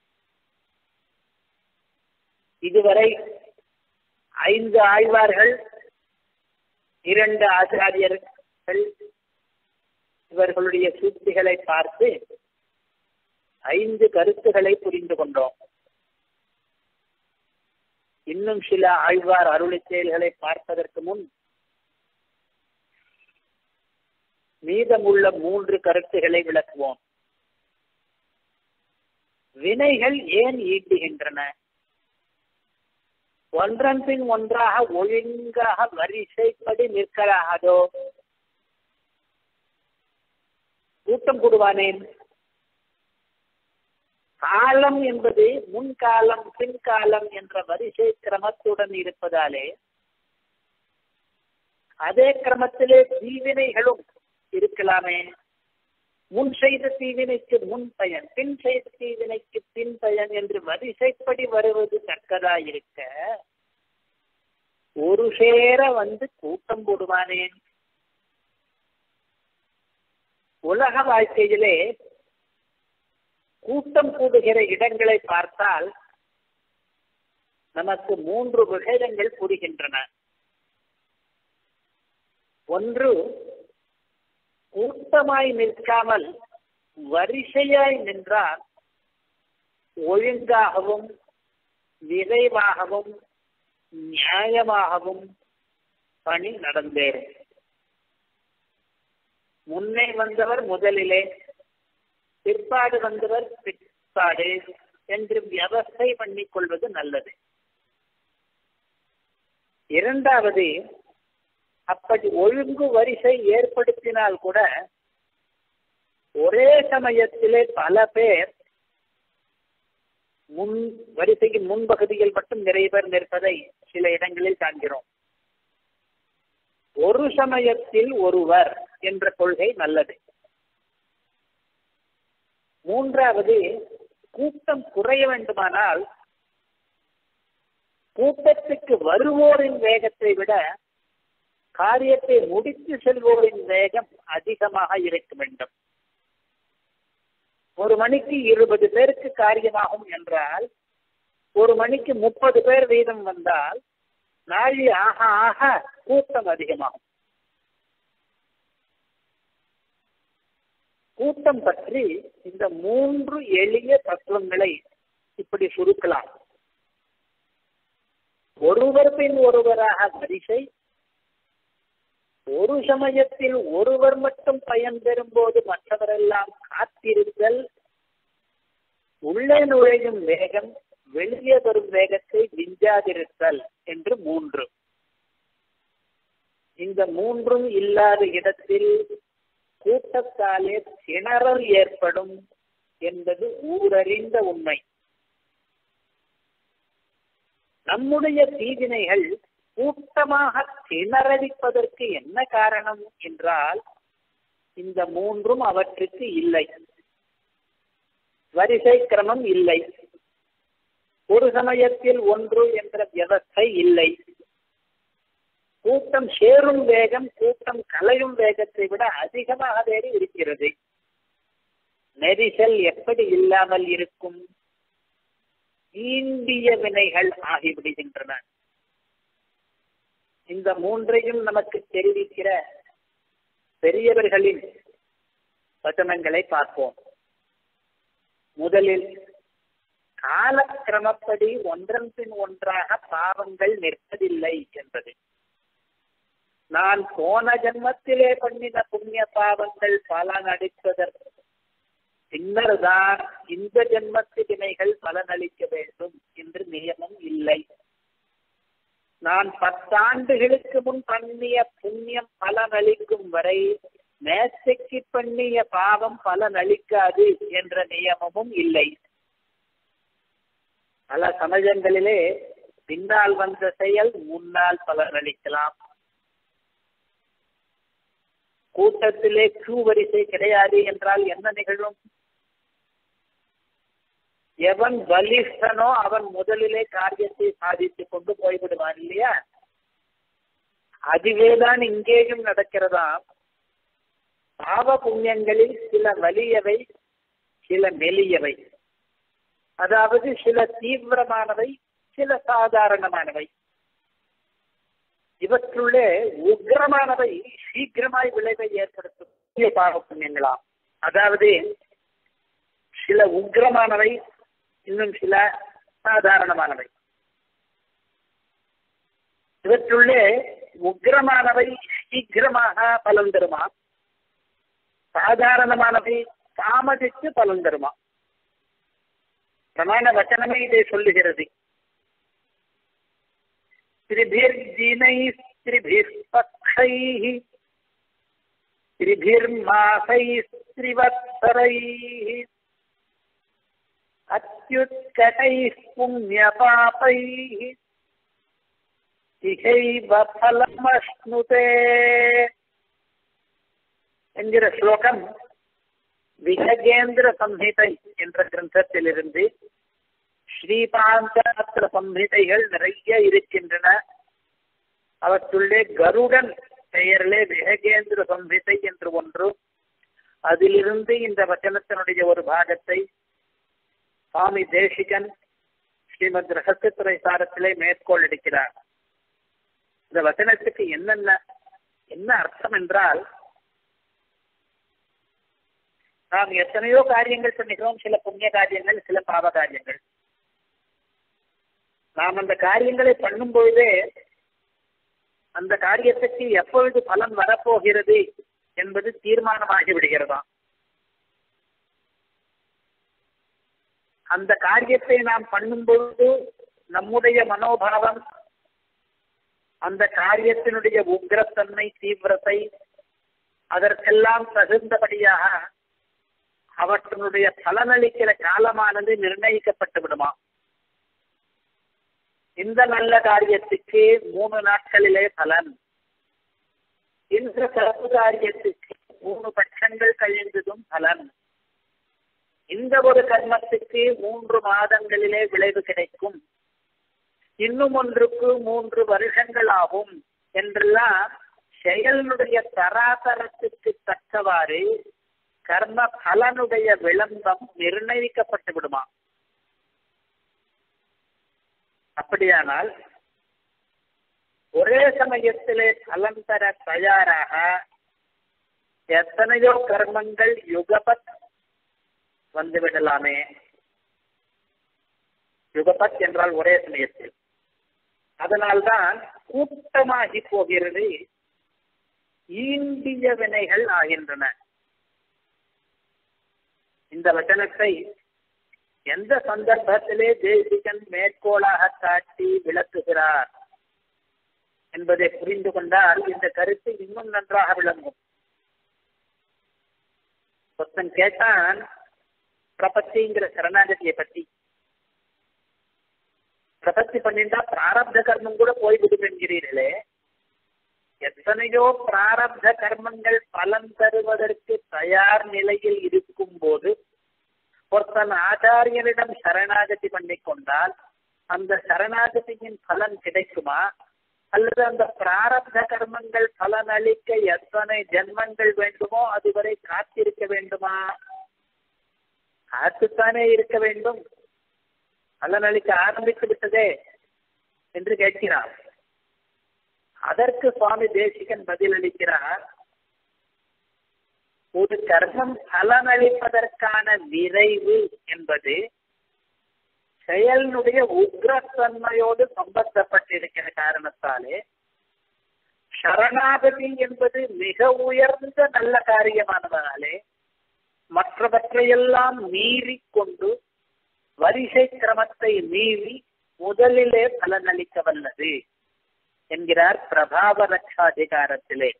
A: இதுவரை ஐந்து ஆழ்வார்கள், இரண்டு ஆச்சாரியர்கள் இவர்களுடைய சூத்திகளை பார்த்து ஐந்து கருத்துக்களை புரிந்து கொண்டோம். இன்னும் சில ஆழ்வார் அருளி செயல்களை பார்ப்பதற்கு முன் மீதமுள்ள மூன்று கருத்துக்களை விளக்குவோம். வினைகள் ஏன் ஈட்டுகின்றன? ஒன்றன் பின் ஒன்றாக ஒழுங்காக வரிசைப்படி நிற்கலாகாதோ? கூட்டம் கூடுவானேன்? காலம் என்பது முன்காலம் பின்காலம் என்ற வரிசை கிரமத்துடன் இருப்பதாலே அதே கிரமத்திலே தீவினைகளும் இருக்கலாமே. முன் செய்த தீவினைக்கு முன் பயன், பின் செய்த தீவினைக்கு பின் பயன் என்று வரிசைப்படி வருவது தக்கதாயிருக்க ஒரு சேர வந்து கூட்டம் போடுவானேன்? உலக வாழ்க்கையிலே கூட்டம் கூடுகிற இடங்களை பார்த்தால் நமக்கு மூன்று விஷயங்கள் புரிகின்றன. ஒன்று, கூட்டமாய் நிற்காமல் வரிசையாய் நின்றால் ஒழுங்காகவும் விரைவாகவும் நியாயமாகவும் பணி நடந்தேறும். முன்னே வந்தவர் முதலிலே, பிற்பாடு வந்தவர் பிற்பாடு என்று வியவஸ்தை பண்ணிக் கொள்வது நல்லது. இரண்டாவது, அப்படி ஒழுங்கு வரிசை ஏற்படுத்தினால் கூட ஒரே சமயத்திலே பல பேர் முன் வரிசையின் முன்பகுதியில் மட்டும் நிறைய பேர் நிற்பதை சில இடங்களில் காண்கிறோம். ஒரு சமயத்தில் ஒருவர் என்ற கொள்கை நல்லது. மூன்றாவது, கூட்டம் குறைய வேண்டுமானால் கூட்டத்துக்கு வருவோரின் வேகத்தை விட காரியத்தை முடித்து செல்வோரின் வேகம் அதிகமாக இருக்க வேண்டும். ஒரு மணிக்கு இருபது பேருக்கு காரியமாகும் என்றால் ஒரு மணிக்கு முப்பது பேர் வீதம் வந்தால் நாளை ஆக ஆக கூட்டம் அதிகமாகும். கூட்டம் பற்றி இந்த மூன்று எளிய தத்துவங்களை இப்படி சுருக்கலாம். ஒருவர் பின் ஒருவராக வரிசை, ஒரு சமயத்தில் ஒருவர் மட்டும் பயன் பெறும் போது மற்றவரெல்லாம் காத்திருத்தல், உள்ளே நுழையும் வேகம் வெளியே வரும் வேகத்தை விஞ்சாதிருத்தல் என்று மூன்று. இந்த மூன்றும் இல்லாத இடத்தில் கூட்டத்தாலே திணறல் ஏற்படும் என்பது ஊரறிந்த உண்மை. நம்முடைய தீவினைகள் கூட்டமாக திணறடிப்பதற்கு என்ன காரணம் என்றால் இந்த மூன்றும் அவற்றுக்கு இல்லை. வரிசை கிரமம் இல்லை, ஒரு சமயத்தில் ஒன்று என்ற வியவஸ்தை இல்லை, கூட்டம் சேரும் வேகம் கூட்டம் கலையும் வேகத்தை விட அதிகமாக வேறு இருக்கிறது. நெரிசல் எப்படி இல்லாமல் இருக்கும்? ஈண்டிய வினைகள் ஆகிவிடுகின்றன. இந்த மூன்றையும் நமக்கு தெரிவிக்கிற பெரியவர்களின் வசனங்களை பார்ப்போம். முதலில் காலக்கிரமப்படி ஒன்றன் பின் ஒன்றாக பாவங்கள் நிற்பதில்லை என்பது. நான் போன ஜென்மத்திலே பண்ணின புண்ணிய பாவங்கள் பலன் அளிப்பதற்கு பின்னர் தான் இந்த ஜென்மத்து வினைகள் பலனளிக்க வேண்டும் என்று நியமம் இல்லை. நான் பத்தாண்டுகளுக்கு முன் பண்ணிய புண்ணியம் பலனளிக்கும் வரை நேற்றைக்கு பண்ணிய பாவம் பலனளிக்காது என்ற நியமமும் இல்லை. பல சமயங்களிலே பின்னால் வந்த செயல் முன்னால் பலனளிக்கலாம். கூட்டத்திலே கியூ வரிசை கிடையாது என்றால் என்ன நிகழும்? எவன் பலிஷ்டனோ அவன் முதலிலே காரியத்தை சாதித்துக் கொண்டு போய்விடுவான் இல்லையா? அதுவேதான் இங்கேயும் நடக்கிறதா. பாவ புண்ணியங்களில் சில வலியவை சில மெலியவை, அதாவது சில தீவிரமானவை சில சாதாரணமானவை. இவற்றுள்ளே உக்ரமானவை சீக்கிரமாய் விளைவை ஏற்படுத்தும் பாவ புண்ணியங்களாம். அதாவது சில உக்ரமானவை இன்னும் சில சாதாரணமானவை. இவற்றுள்ளே உக்கிரமானவை சீக்கிரமாக பலன் தருமா, சாதாரணமானவை தாமதித்து பலன் தருமா. பிரமாண வச்சனமே இதை சொல்லுகிறது. திரிபிர்ஜினை திரிபிர்பக்ஷை திரிபிர்மாசை திரிவத்சரை அத்யுத்கடை புண்ணியபாபை இகைவ பலமஸ்னுதே என்கிற ஸ்லோகம் விஹகேந்திர சம்ஹிதை என்ற கிரந்தத்திலிருந்து. ஸ்ரீபாஞ்சராத்திர சம்ஹிதைகள் நிறைய இருக்கின்றன. அவற்றுள்ளே கருடன் பெயரிலே விஹகேந்திர சம்ஹிதை என்று ஒன்று. அதிலிருந்து இந்த வச்சனத்தினுடைய ஒரு பாகத்தை சுவாமி தேசிகன் ஸ்ரீமத் ரகசியத்துறை சாரத்திலே மேற்கோள் எடுக்கிறார். இந்த வச்சனத்துக்கு என்னென்ன என்ன அர்த்தம் என்றால், நாம் எத்தனையோ காரியங்கள் பண்ணுகிறோம். சில புண்ணிய காரியங்கள், சில பாவ காரியங்கள். நாம் அந்த காரியங்களை பண்ணும் பொழுதே அந்த காரியத்துக்கு எப்பொழுது பலன் வரப்போகிறது என்பது தீர்மானமாகி விடுகிறதாம். அந்த காரியத்தை நாம் பண்ணும் பொழுது நம்முடைய மனோபாவம், அந்த காரியத்தினுடைய உக்கிரத்தன்மை, தீவிரத்தை, அதற்கெல்லாம் தகுந்தபடியாக அவற்றினுடைய பலனளிக்கிற காலமானது நிர்ணயிக்கப்பட்டு விடுமா. இந்த நல்ல காரியத்துக்கு மூணு நாட்களிலே பலன், இந்த சிறப்பு காரியத்துக்கு மூணு பட்சங்கள் கழிந்ததும் பலன், இந்த ஒரு கர்மத்துக்கு மூன்று மாதங்களிலே விளைவு கிடைக்கும், இன்னும் ஒன்றுக்கு மூன்று வருஷங்கள் ஆகும் என்றெல்லாம் செயலுடைய தராதரத்துக்கு தக்கவாறு கர்ம பலனுடைய விளம்பம் நிர்ணயிக்கப்பட்டு விடுமா. அப்படியானால் ஒரே சமயத்திலே பலன் தர தயாராக எத்தனையோ கர்மங்கள் யுகபத் வந்துவிடலாமே. யுகபத் என்றால் ஒரே சமயத்தில். அதனால்தான் கூட்டமாகி போகிறது, ஈண்டிய வினைகள் ஆகின்றன. இந்த வச்சனத்தை எந்த சந்தர்ப்பத்திலே தேசிகன் மேற்கோளாக காட்டி விளக்குகிறார் என்பதை புரிந்து கொண்டால் இந்த கருத்து இன்னும் நன்றாக விளங்கும். ஒருத்தன் கேட்டான் பிரபத்திங்கிற சரணாகதியை பற்றி. பிரபத்தி பண்ணிட்டா பிராரப்த கர்மம் கூட போய்விடும் என்கிறீர்களே, எத்தனையோ பிராரப்த கர்மங்கள் பலன் தருவதற்கு தயார் நிலையில் இருக்கும் போது ஒருத்தன் ஆச்சாரியனிடம் சரணாகதி பண்ணி கொண்டால் அந்த சரணாகதியின் பலன் கிடைக்குமா, அல்லது அந்த பிராரப்த கர்மங்கள் பலன் அளிக்க எத்தனை ஜென்மங்கள் வேண்டுமோ அதுவரை காத்திருக்க வேண்டுமா? காத்துத்தானே இருக்க வேண்டும், பலன் அளிக்க ஆரம்பித்து விட்டதே என்று கேட்கிறார். அதற்கு சுவாமி தேசிகன் பதில் அளிக்கிறார், ஒரு கர்மம் பலனளிப்பதற்கான விரைவு என்பது செயலினுடைய உக்ரத்தன்மையோடு சம்பந்தப்பட்டிருக்கிற காரணத்தாலே சரணாகதி என்பது மிக உயர்ந்த நல்ல காரியமானதாலே மற்றவற்றையெல்லாம் மீறி கொண்டு வரிசை கிரமத்தை மீறி முதலிலே பலனளிக்க வல்லது என்கிறார் பிரபாவ ரட்சாதிகாரத்திலே.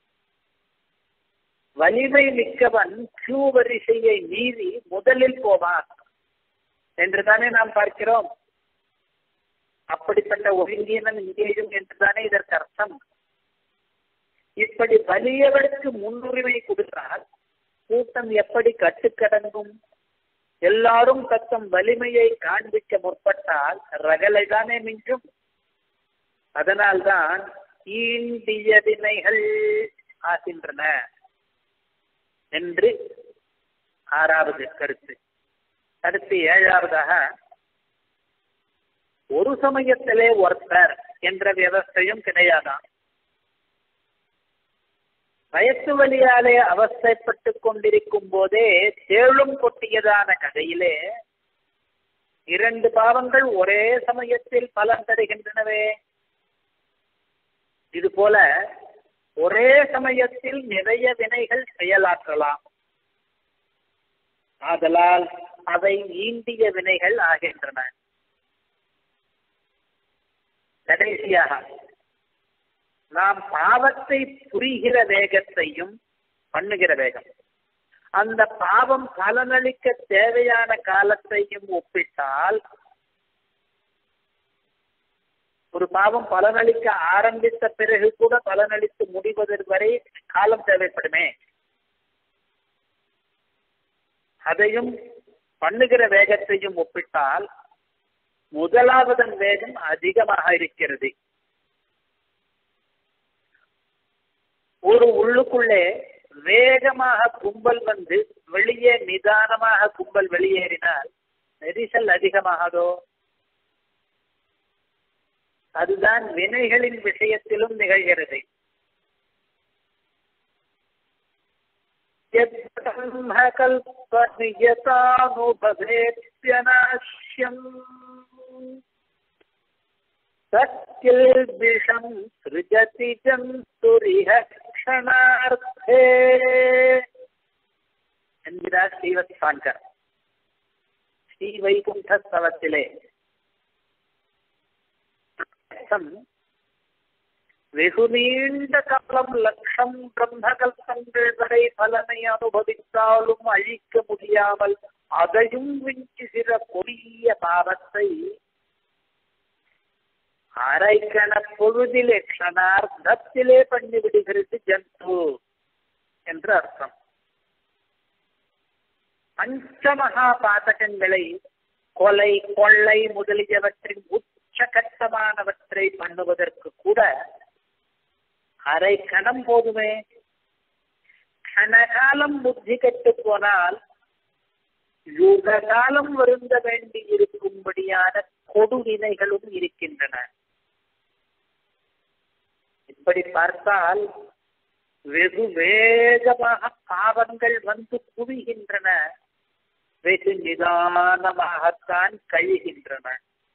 A: வலிமை மிக்கவன் கியூ வரிசையை மீறி முதலில் போவான் என்றுதானே நாம் பார்க்கிறோம். அப்படிப்பட்ட ஒருங்கியனம் இங்கேயும் என்றுதானே இதற்கு அர்த்தம். இப்படி வலியவருக்கு முன்னுரிமை கொடுத்தால் கூட்டம் எப்படி கட்டுக்கடங்கும்? எல்லாரும் தத்தம் வலிமையை காண்பிக்க முற்பட்டால் ரகலைதானே மிஞ்சும். அதனால்தான் ஈண்டிய வினைகள் ஆகின்றன என்று ஆறாவது கருத்து. அடுத்து ஏழாவதாக, ஒரு சமயத்திலே ஒருத்தர் என்ற விவஸ்தையும் கிடையாதான். வயசு வலியாலே அவஸ்தைப்பட்டு கொண்டிருக்கும் போதே தேளும் கொட்டியதான கதையிலே இரண்டு பாவங்கள் ஒரே சமயத்தில் பலன் தருகின்றனவே. இது போல ஒரே சமயத்தில் நிறைய வினைகள் செயலாற்றலாம். ஆதலால் அவை ஈண்டிய வினைகள் ஆகின்றன. கடைசியாக நாம் பாவத்தை புரிகிற வேகத்தையும் பண்ணுகிற வேகம், அந்த பாவம் பலனளிக்க தேவையான காலத்தையும் ஒப்பிட்டால், ஒரு பாவம் பலனளிக்க ஆரம்பித்த பிறகு கூட பலனளித்து முடிவதற்கு வரை காலம் தேவைப்படுமே, அதையும் பண்ணுகிற வேகத்தையும் ஒப்பிட்டால் முதலாவதன் வேகம் அதிகமாக இருக்கிறது. ஒரு உள்ளுக்குள்ளே வேகமாக கும்பல் வந்து வெளியே நிதானமாக கும்பல் வெளியேறினால் நெரிசல் அதிகமாகதோ? அதுதான் வினைகளின் விஷயத்திலும் நிகழ்கிறது. சத்கில்பிஷம் ஸ்ருஜதி ஜந்துரிஹ க்ஷணார்த்தே என்கிறார் ஸ்ரீவத் சாங்கர் ஸ்ரீ வைகுண்ட ஸ்தவத்திலே. வெகு நீண்ட காலம் லட்சம் பிரம்மகல்பங்கள் வரை பலனை அனுபவித்தாலும் அழிக்க முடியாமல் அதையும் விஞ்சுகிற கொடிய பாவத்தை அரைக்கண பொழுதிலே க்ஷணார்த்தத்திலே பண்ணிவிடுகிறது ஜந்து என்று அர்த்தம். பஞ்சமகா பாதகங்களை, கொலை கொள்ளை முதலியவற்றின் உச்சகட்டமானவற்றை பண்ணுவதற்கு கூட அரை கணம் போதுமே. கணகாலம் புத்தி கெட்டு போனால் யுக காலம் வருந்த வேண்டி இருக்கும்படியான கொடுவினைகளும் இருக்கின்றன. இப்படி பார்த்தால் வெகு வேகமாக பாவங்கள் வந்து குவிகின்றன, வெகு நிதானமாகத்தான் கழிகின்றன.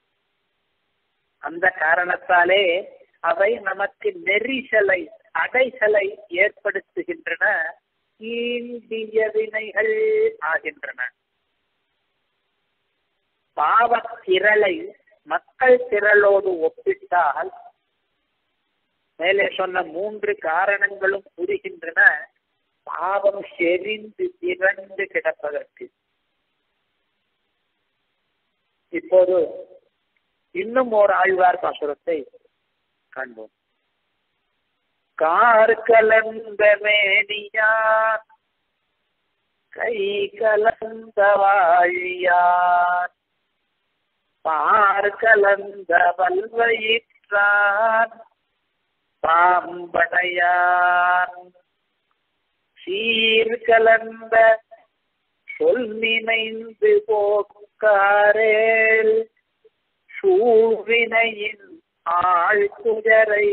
A: அந்த காரணத்தாலே அவை நமக்கு நெரிசலை அடைசலை ஏற்படுத்துகின்றன, ஈண்டிய வினைகள் ஆகின்றன. பாவ திரளை மக்கள் திரளோடு ஒப்பிட்டால் மேலே சொன்ன மூன்று காரணங்களும் புரிகின்றன பாவம் செறிந்து திரண்டு கிடப்பதற்கு. இப்போது இன்னும் ஒரு ஆழ்வார் பாசுரத்தை காண்போம். கார் கலந்த மேனியார் கை கலந்த வாழியார் பார் கலந்த வல்வயிற்றான் பாம்படையார் சீர் கலந்த சொல் நினைந்து போக்காரேல் சூழ்வினையின் ஆள் குஜரை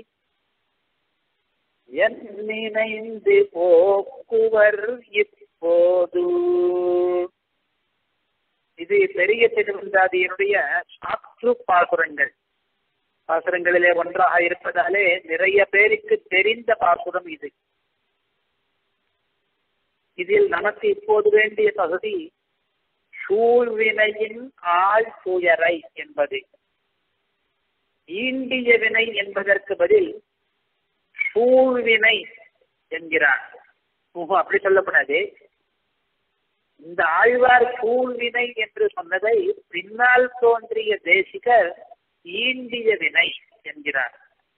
A: என் நினைந்து போக்குவர் இப்போது. இது பெரிய திருவந்தாதியினுடைய சாற்று பாசுரங்கள். பாசுரங்களிலே ஒன்றாக இருப்பதாலே நிறைய பேருக்கு தெரிந்த பாசுரம் இது. இதில் நமக்கு இப்போது வேண்டிய பகுதி சூழ்வினையின் ஆள் துயரை என்பது. ஈண்டிய வினை என்பதற்கு பதில் சூழ்வினை என்கிறார். அப்படி சொல்லப்படாது. இந்த ஆழ்வார் சூழ்வினை என்று சொன்னதை பின்னால் தோன்றிய தேசிகர் ஈண்டிய வினை என்கிறார்.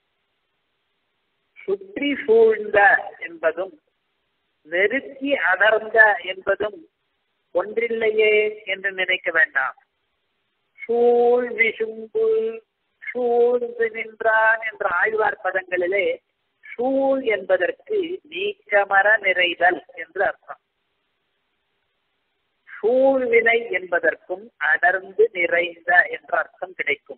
A: சுற்றி சூழ்ந்த என்பதும் நெருக்கி அடர்ந்த என்பதும் ஒன்றில்லையே என்று நினைக்க வேண்டாம். சூழ் விசும்பு சூழ்ந்து நின்றான் என்ற ஆழ்வார் பதங்களிலே சூழ் என்பதற்கு நீக்கமர நிறைதல் என்று அர்த்தம். சூழ்வினை என்பதற்கும் அடர்ந்து நிறைந்த என்ற அர்த்தம் கிடைக்கும்.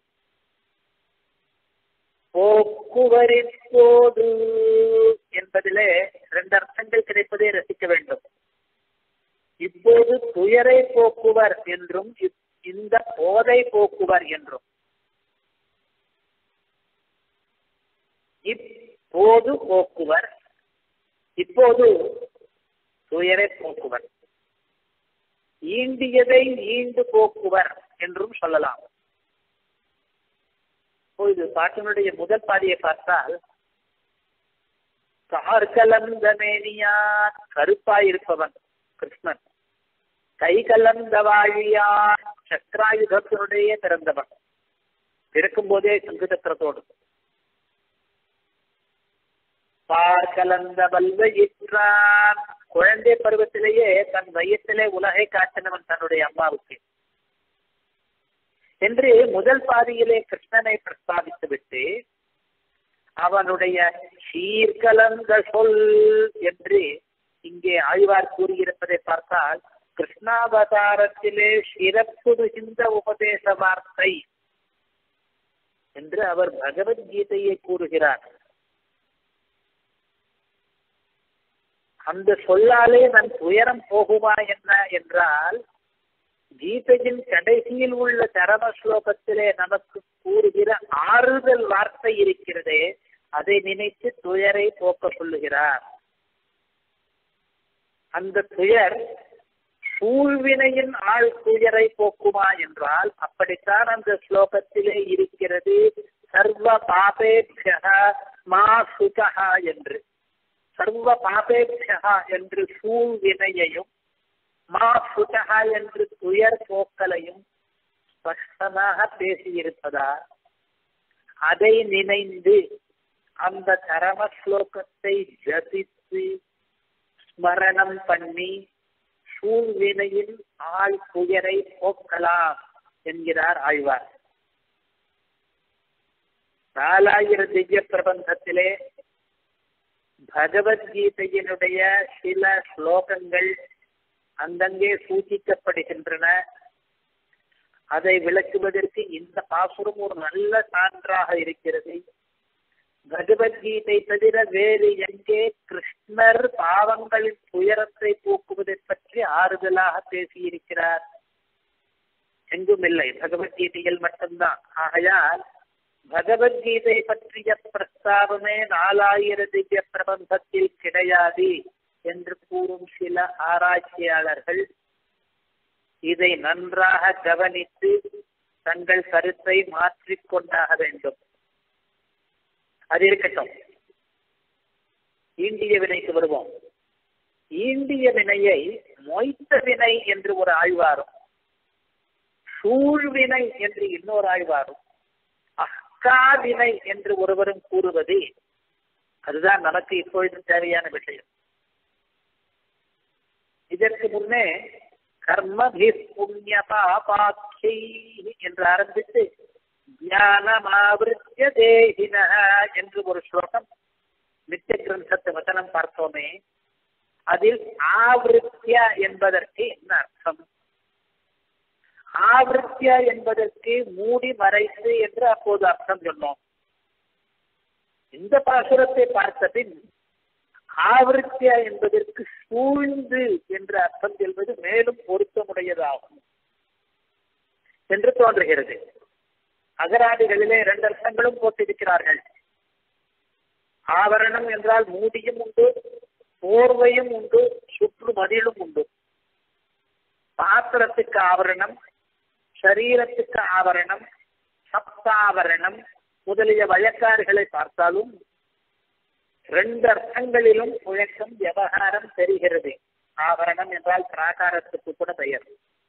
A: போக்குவரிப்போது என்பதிலே இரண்டு அர்த்தங்கள் கிடைப்பதை ரசிக்க வேண்டும். இப்போது துயரை போக்குவர் என்றும் இந்த போதை போக்குவர் என்றும். அப்போது போக்குவர், இப்போது துயரை போக்குவர். ஈண்டியதை ஈண்டு போக்குவர் என்றும் சொல்லலாம். இது பாட்டினுடைய முதல் பாதியை பார்த்தால், கார்கலந்த மேனியான் கருப்பாயிருப்பவன் கிருஷ்ணன், கை கலந்த வாழியான் சக்கராயுதத்தினுடைய பிறந்தவன், பிறக்கும் போதே சங்கு சக்கரத்தோடு. பார்கலந்த வல்வயிற்றான், குழந்தை பருவத்திலேயே தன் வயிற்றிலே உலகை காட்டினவன் தன்னுடைய அம்மாவுக்கு என்று முதல் பாதியிலே கிருஷ்ணனை பிரஸ்தாபித்து விட்டு அவனுடைய சீர்கலந்த சொல் என்று இங்கே ஆழ்வார் கூறியிருப்பதை பார்த்தால், கிருஷ்ணாவதாரத்திலே சிறப்பு மிகுந்த உபதேச வார்த்தை என்று அவர் பகவத்கீதையை கூறுகிறார். அந்த சொல்லாலே நம் துயரம் போகுமா என்ன என்றால், கீதையின் கடைசியில் உள்ள சரம ஸ்லோகத்திலே நமக்கு கூறுகிற ஆறுதல் வார்த்தை இருக்கிறதே, அதை நினைத்து துயரை போக்க சொல்லுகிறார். அந்த துயர் சூழ்வினையின் ஆள் துயரை போக்குமா என்றால், அப்படித்தான் அந்த ஸ்லோகத்திலே இருக்கிறது. சர்வ பாபேபியஹ மா சுகஹ என்று, சர்வ பாபேபியஹ என்று சூழ்வினையையும், மா சுகஹ என்று துயர் போக்கலையும் ஸ்பஷ்டமாக பேசியிருப்பதால் அதை நினைந்து அந்த கரம ஸ்லோகத்தை ஜபித்து ஸ்மரணம் பண்ணி சூழ்வினையில் ஆள் துயரை போக்கலாம் என்கிறார் ஆழ்வார். நாலாயிரம் திவ்ய பிரபந்தத்திலே பகவத்கீதையினுடைய சில ஸ்லோகங்கள் அங்கங்கே சூச்சிக்கப்படுகின்றன. அதை விளக்குவதற்கு இந்த பாசுரம் ஒரு நல்ல சான்றாக இருக்கிறது. பகவத்கீதை தவிர வேறு எங்கே கிருஷ்ணர் பாவங்களின் துயரத்தை போக்குவதை பற்றி ஆறுதலாக பேசியிருக்கிறார்? எங்கும் இல்லை, பகவத்கீதையில் மட்டும்தான். ஆகையால் பகவத்கீதை பற்றிய பிரஸ்தாபமே நாலாயிர திவ்ய பிரபந்தத்தில் கிடையாது என்று கூறும் சில ஆராய்ச்சியாளர்கள் இதை நன்றாக கவனித்து தங்கள் கருத்தை மாற்றிக்கொண்டாக வேண்டும். அது இருக்கட்டும். ஈண்டிய வினைக்கு வருவோம். ஈண்டிய வினையை மொய்த்த வினை என்று ஒரு ஆழ்வாரும், சூழ்வினை என்று இன்னொரு ஆழ்வாரும், அக்கா வினை என்று ஒருவரும் கூறுவது அதுதான் நமக்கு இப்பொழுது தேவையான விஷயம். இதற்கு முன்னே கர்மபி புண்ணிய பாபாட்சை என்று ஆரம்பித்து ஞானமாவிருத்திய தேகின என்று ஒரு ஸ்லோகம் நித்திய கிரந்தத்து வசனம் பார்த்தோமே. அதில் ஆவிருத்தியா என்பதற்கு என்ன அர்த்தம்? ஆவிருத்தியா என்பதற்கு மூடி மறைத்து என்று அப்போது அர்த்தம் சொன்னோம். இந்த பாசுரத்தை பார்த்த பின் ஆவிருத்தியா என்பதற்கு சூழ்ந்து என்ற அர்த்தம் சொல்வது மேலும் பொருத்தமுடையதாகும் என்று தோன்றுகிறது. அகராதிகளிலே இரண்டு அர்த்தங்களும் போட்டிருக்கிறார்கள். ஆவரணம் என்றால் மூடியும் உண்டு, போர்வையும் உண்டு, சுற்று மதிலும் உண்டு. பாத்திரத்துக்கு ஆவரணம், சரீரத்துக்கு ஆவரணம், சப்தாவரணம் முதலிய வழக்காறுகளை பார்த்தாலும் ரெண்டு அர்த்தங்களிலும் புழக்கம் விவகாரம் தெரிகிறது. ஆவரணம் என்றால் பிராகாரத்துக்கு கூட பெயர்.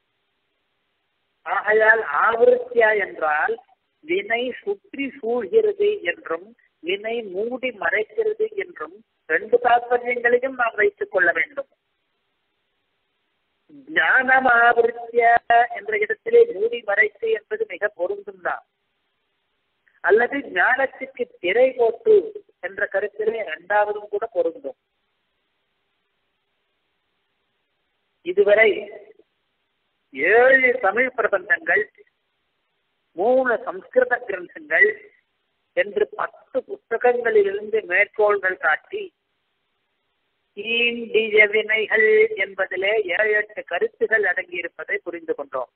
A: ஆகையால் ஆவிருத்தியா என்றால் வினை சுற்றி சூழ்கிறது என்றும் வினை மூடி மறைக்கிறது என்றும் ரெண்டு தாற்பயங்களையும் நாம் வைத்துக் கொள்ள வேண்டும். ஞானம் ஆவிருத்தியா என்ற இடத்திலே மூடி மறைத்து என்பது மிக பொருந்தும் தான். அல்லது ஞானத்துக்கு திரை போட்டு என்ற கருத்திலே இரண்டாவதும் கூட பொருந்தும். இதுவரை ஏழு தமிழ் பிரபந்தங்கள், மூணு சம்ஸ்கிருத கிரந்தங்கள் என்று பத்து புத்தகங்களிலிருந்து மேற்கோள்கள் காட்டி ஈண்டிய வினைகள் என்பதிலே ஏழு எட்டு கருத்துகள் அடங்கியிருப்பதை புரிந்து கொண்டோம்.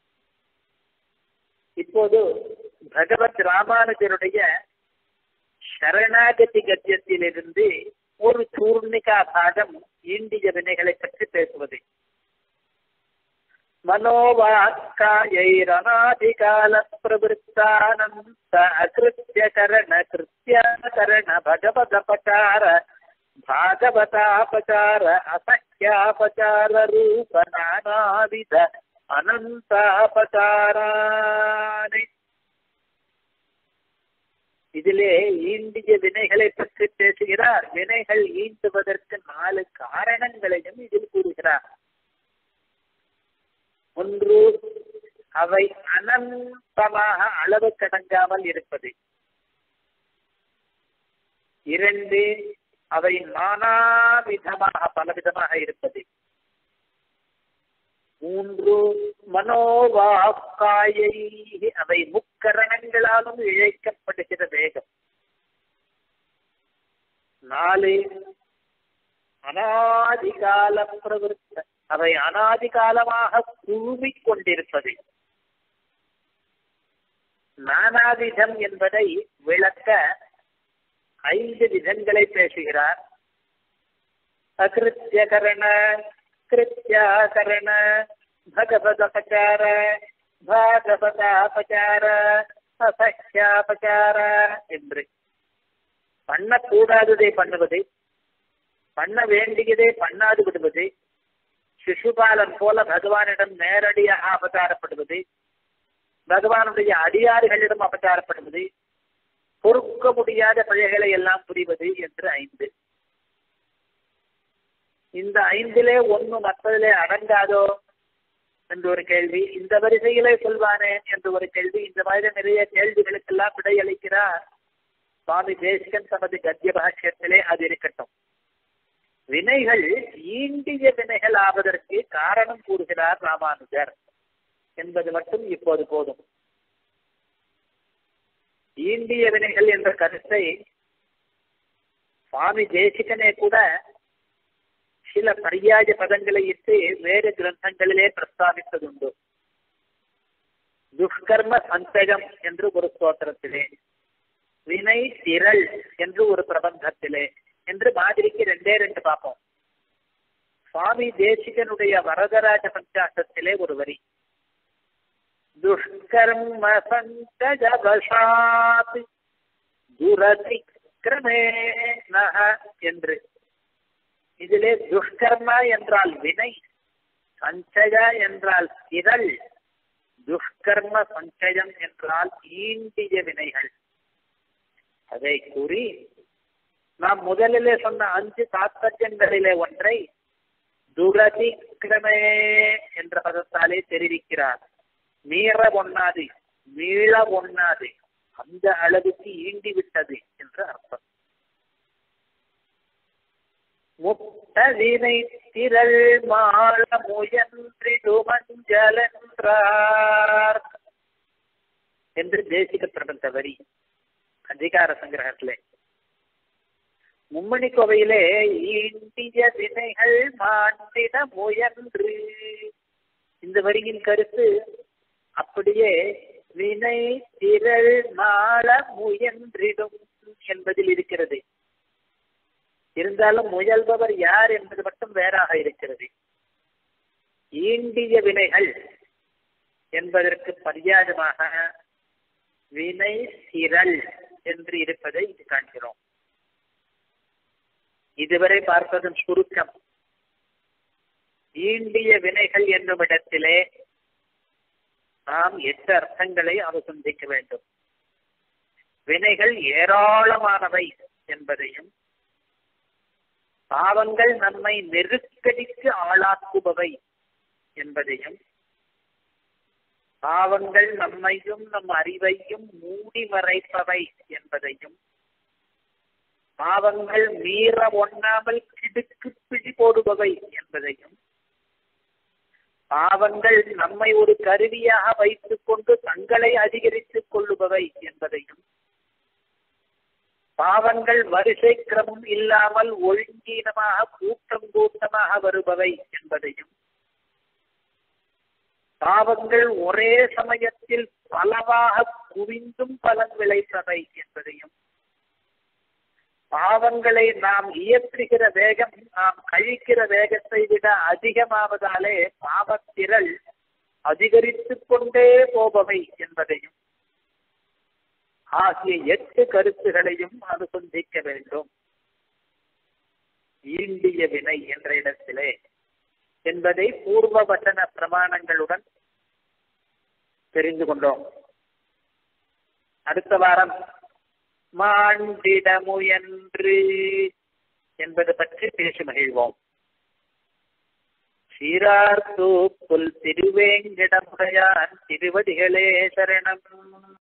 A: இப்போது பகவத் ராமானுஜருடைய சரணாகதி கத்தியத்திலிருந்து ஒரு சூர்ணிகா பாகம் ஈண்டிய வினைகளை பற்றி பேசுவது. மனோவாக்காயைரநாதிகால பிரவருத்தானந்த அகிருத்ய கரண கிருத்யாகரண பகவதபகார பாகவதாபகார அசக்யாபகார ரூப நானாவித அனந்தாபகாரானி. இதிலே ஈண்டிய வினைகளை பற்றி பேசுகிறார். வினைகள் ஈண்டுவதற்கு நாலு காரணங்களையும் இதில் கூறுகிறார். ஒன்று, அவை அனந்தமாக அளவு கடங்காமல் இருப்பது. இரண்டு, அவை நானாவிதமாக பலவிதமாக இருப்பது. மூன்று, மனோவாக்காயை அவை முக்கரணங்களாலும் இழைக்கப்படுகிற வேகம். நாலு, அனாதிகால பிரவருத்த அவை அனாதிகாலமாக குழுமிக் கொண்டிருப்பது. நானாவிதம் என்பதை விளக்க ஐந்து விதங்களை பேசுகிறார். அகிருத்யகரண, கிருத்யாகரண, பகவதபகார, பாகவதாபகார, அசக்யாபகார என்று பண்ணக்கூடாததை பண்ணுவது, பண்ண வேண்டியதை பண்ணாது விடுவது, சிசுபாலன் போல பகவானிடம் நேரடியாக அபச்சாரப்படுவது, பகவானுடைய அடியாறுகளிடம் அபச்சாரப்படுவது, பொறுக்க முடியாத பிழைகளை எல்லாம் புரிவது என்று ஐந்து. இந்த ஐந்திலே ஒன்று மற்றதிலே அடங்காதோ என்று ஒரு கேள்வி, இந்த வரிசையிலே சொல்வானே என்று ஒரு கேள்வி. இந்த மாதிரி நிறைய கேள்விகளுக்கெல்லாம் விடையளிக்கிறார் சுவாமி தேசிகன் தமது கத்திய பாஷ்யத்திலே. அது இருக்கட்டும். வினைகள் ஈண்டிய வினைகள் ஆவதற்கு காரணம் கூறுகிறார் ராமானுஜர் என்பது மட்டும் இப்போது போதும். ஈண்டிய வினைகள் என்ற கருத்தை சுவாமி தேசிகனே கூட சில பரியாய பதங்களை இட்டு வேறு கிரந்தங்களிலே பிரஸ்தாபித்ததுண்டு. துஷ்கர்ம சந்தகம் என்று ஒரு ஸ்தோத்திரத்திலே, வினை திரள் என்று ஒரு பிரபந்தத்திலே என்று மாதிரிக்கு ரெண்டே ரெண்டு பார்ப்போம். சுவாமி தேசிகனுடைய வரதராஜ பஞ்சாசத்திலே ஒரு வரி, துஷ்கர்ம சந்தகவசாத் துரதிக்ரமே நஹ என்று. இதிலே துஷ்கர்மா என்றால் வினை, சஞ்சய என்றால் திரள், துஷ்கர்ம சஞ்சயம் என்றால் ஈண்டிய வினைகள். அதை கூறி நாம் முதலிலே சொன்ன அஞ்சு தாத்பரியங்களிலே ஒன்றை துரதிக்ரமே என்ற பதத்தாலே தெரிவிக்கிறார். மீற ஒண்ணாது, மீள ஒண்ணாது, அந்த அளவுக்கு ஈண்டி விட்டது என்று அர்த்தம். முட்டதினை திரள் மாள முயன்றிடு மஞ்சளென்றார் என்று தேசிக பிரபந்த வரி அதிகார சங்கிரகத்திலே. மும்மணி கோவையிலே ஈண்டிய வினைகள் மாண்டிட முயன்று, இந்த வரியின் கருத்து அப்படியே வினை திரள் மாள முயன்றிடும் என்பதில் இருக்கிறது. இருந்தாலும் முயல்பவர் யார் என்பது மட்டும் வேறாக இருக்கிறது. ஈண்டிய வினைகள் என்பதற்கு பரியாதமாக வினை திரள் என்று இருப்பதை காண்கிறோம். இதுவரை பார்ப்பதன் சுருக்கம். ஈண்டிய வினைகள் என்னும் இடத்திலே நாம் எட்டு அர்த்தங்களை அவசந்திக்க வேண்டும். வினைகள் ஏராளமானவை என்பதையும், பாவங்கள் நம்மை நெருக்கடிக்கு ஆளாக்குபவை என்பதையும், பாவங்கள் நம்மையும் நம் அறிவையும் மூடி மறைப்பவை என்பதையும், பாவங்கள் மீற ஒண்ணாமல் கிடுக்கு பிடி போடுபவை என்பதையும், பாவங்கள் நம்மை ஒரு கருவியாக வைத்துக் கொண்டு தங்களை அதிகரித்துக் கொள்ளுபவை என்பதையும், பாவங்கள் வரிசை கிரமம் இல்லாமல் ஒழுங்கீனமாக கூட்டம் கூட்டமாக வருபவை என்பதையும், பாவங்கள் ஒரே சமயத்தில் பலவாக குவிந்தும் பலன் விளைப்பவை என்பதையும், பாவங்களை நாம் இயற்றுகிற வேகம் நாம் கழிக்கிற வேகத்தை விட அதிகமாவதாலே பாவத்திரள் அதிகரித்து கொண்டே போபவை என்பதையும் ஆகிய எட்டு கருத்துகளையும் அனுசந்திக்க வேண்டும். ஈண்டிய வினை என்ற இடத்திலே என்பதை பூர்வ வசன பிரமாணங்களுடன் தெரிந்து கொண்டோம். அடுத்த வாரம் மாண்டிட முயன்று என்பது பற்றி பேசி மகிழ்வோம். சீரார் தூப்புல் திருவேங்கடமுடையான் திருவடிகளே சரணம்.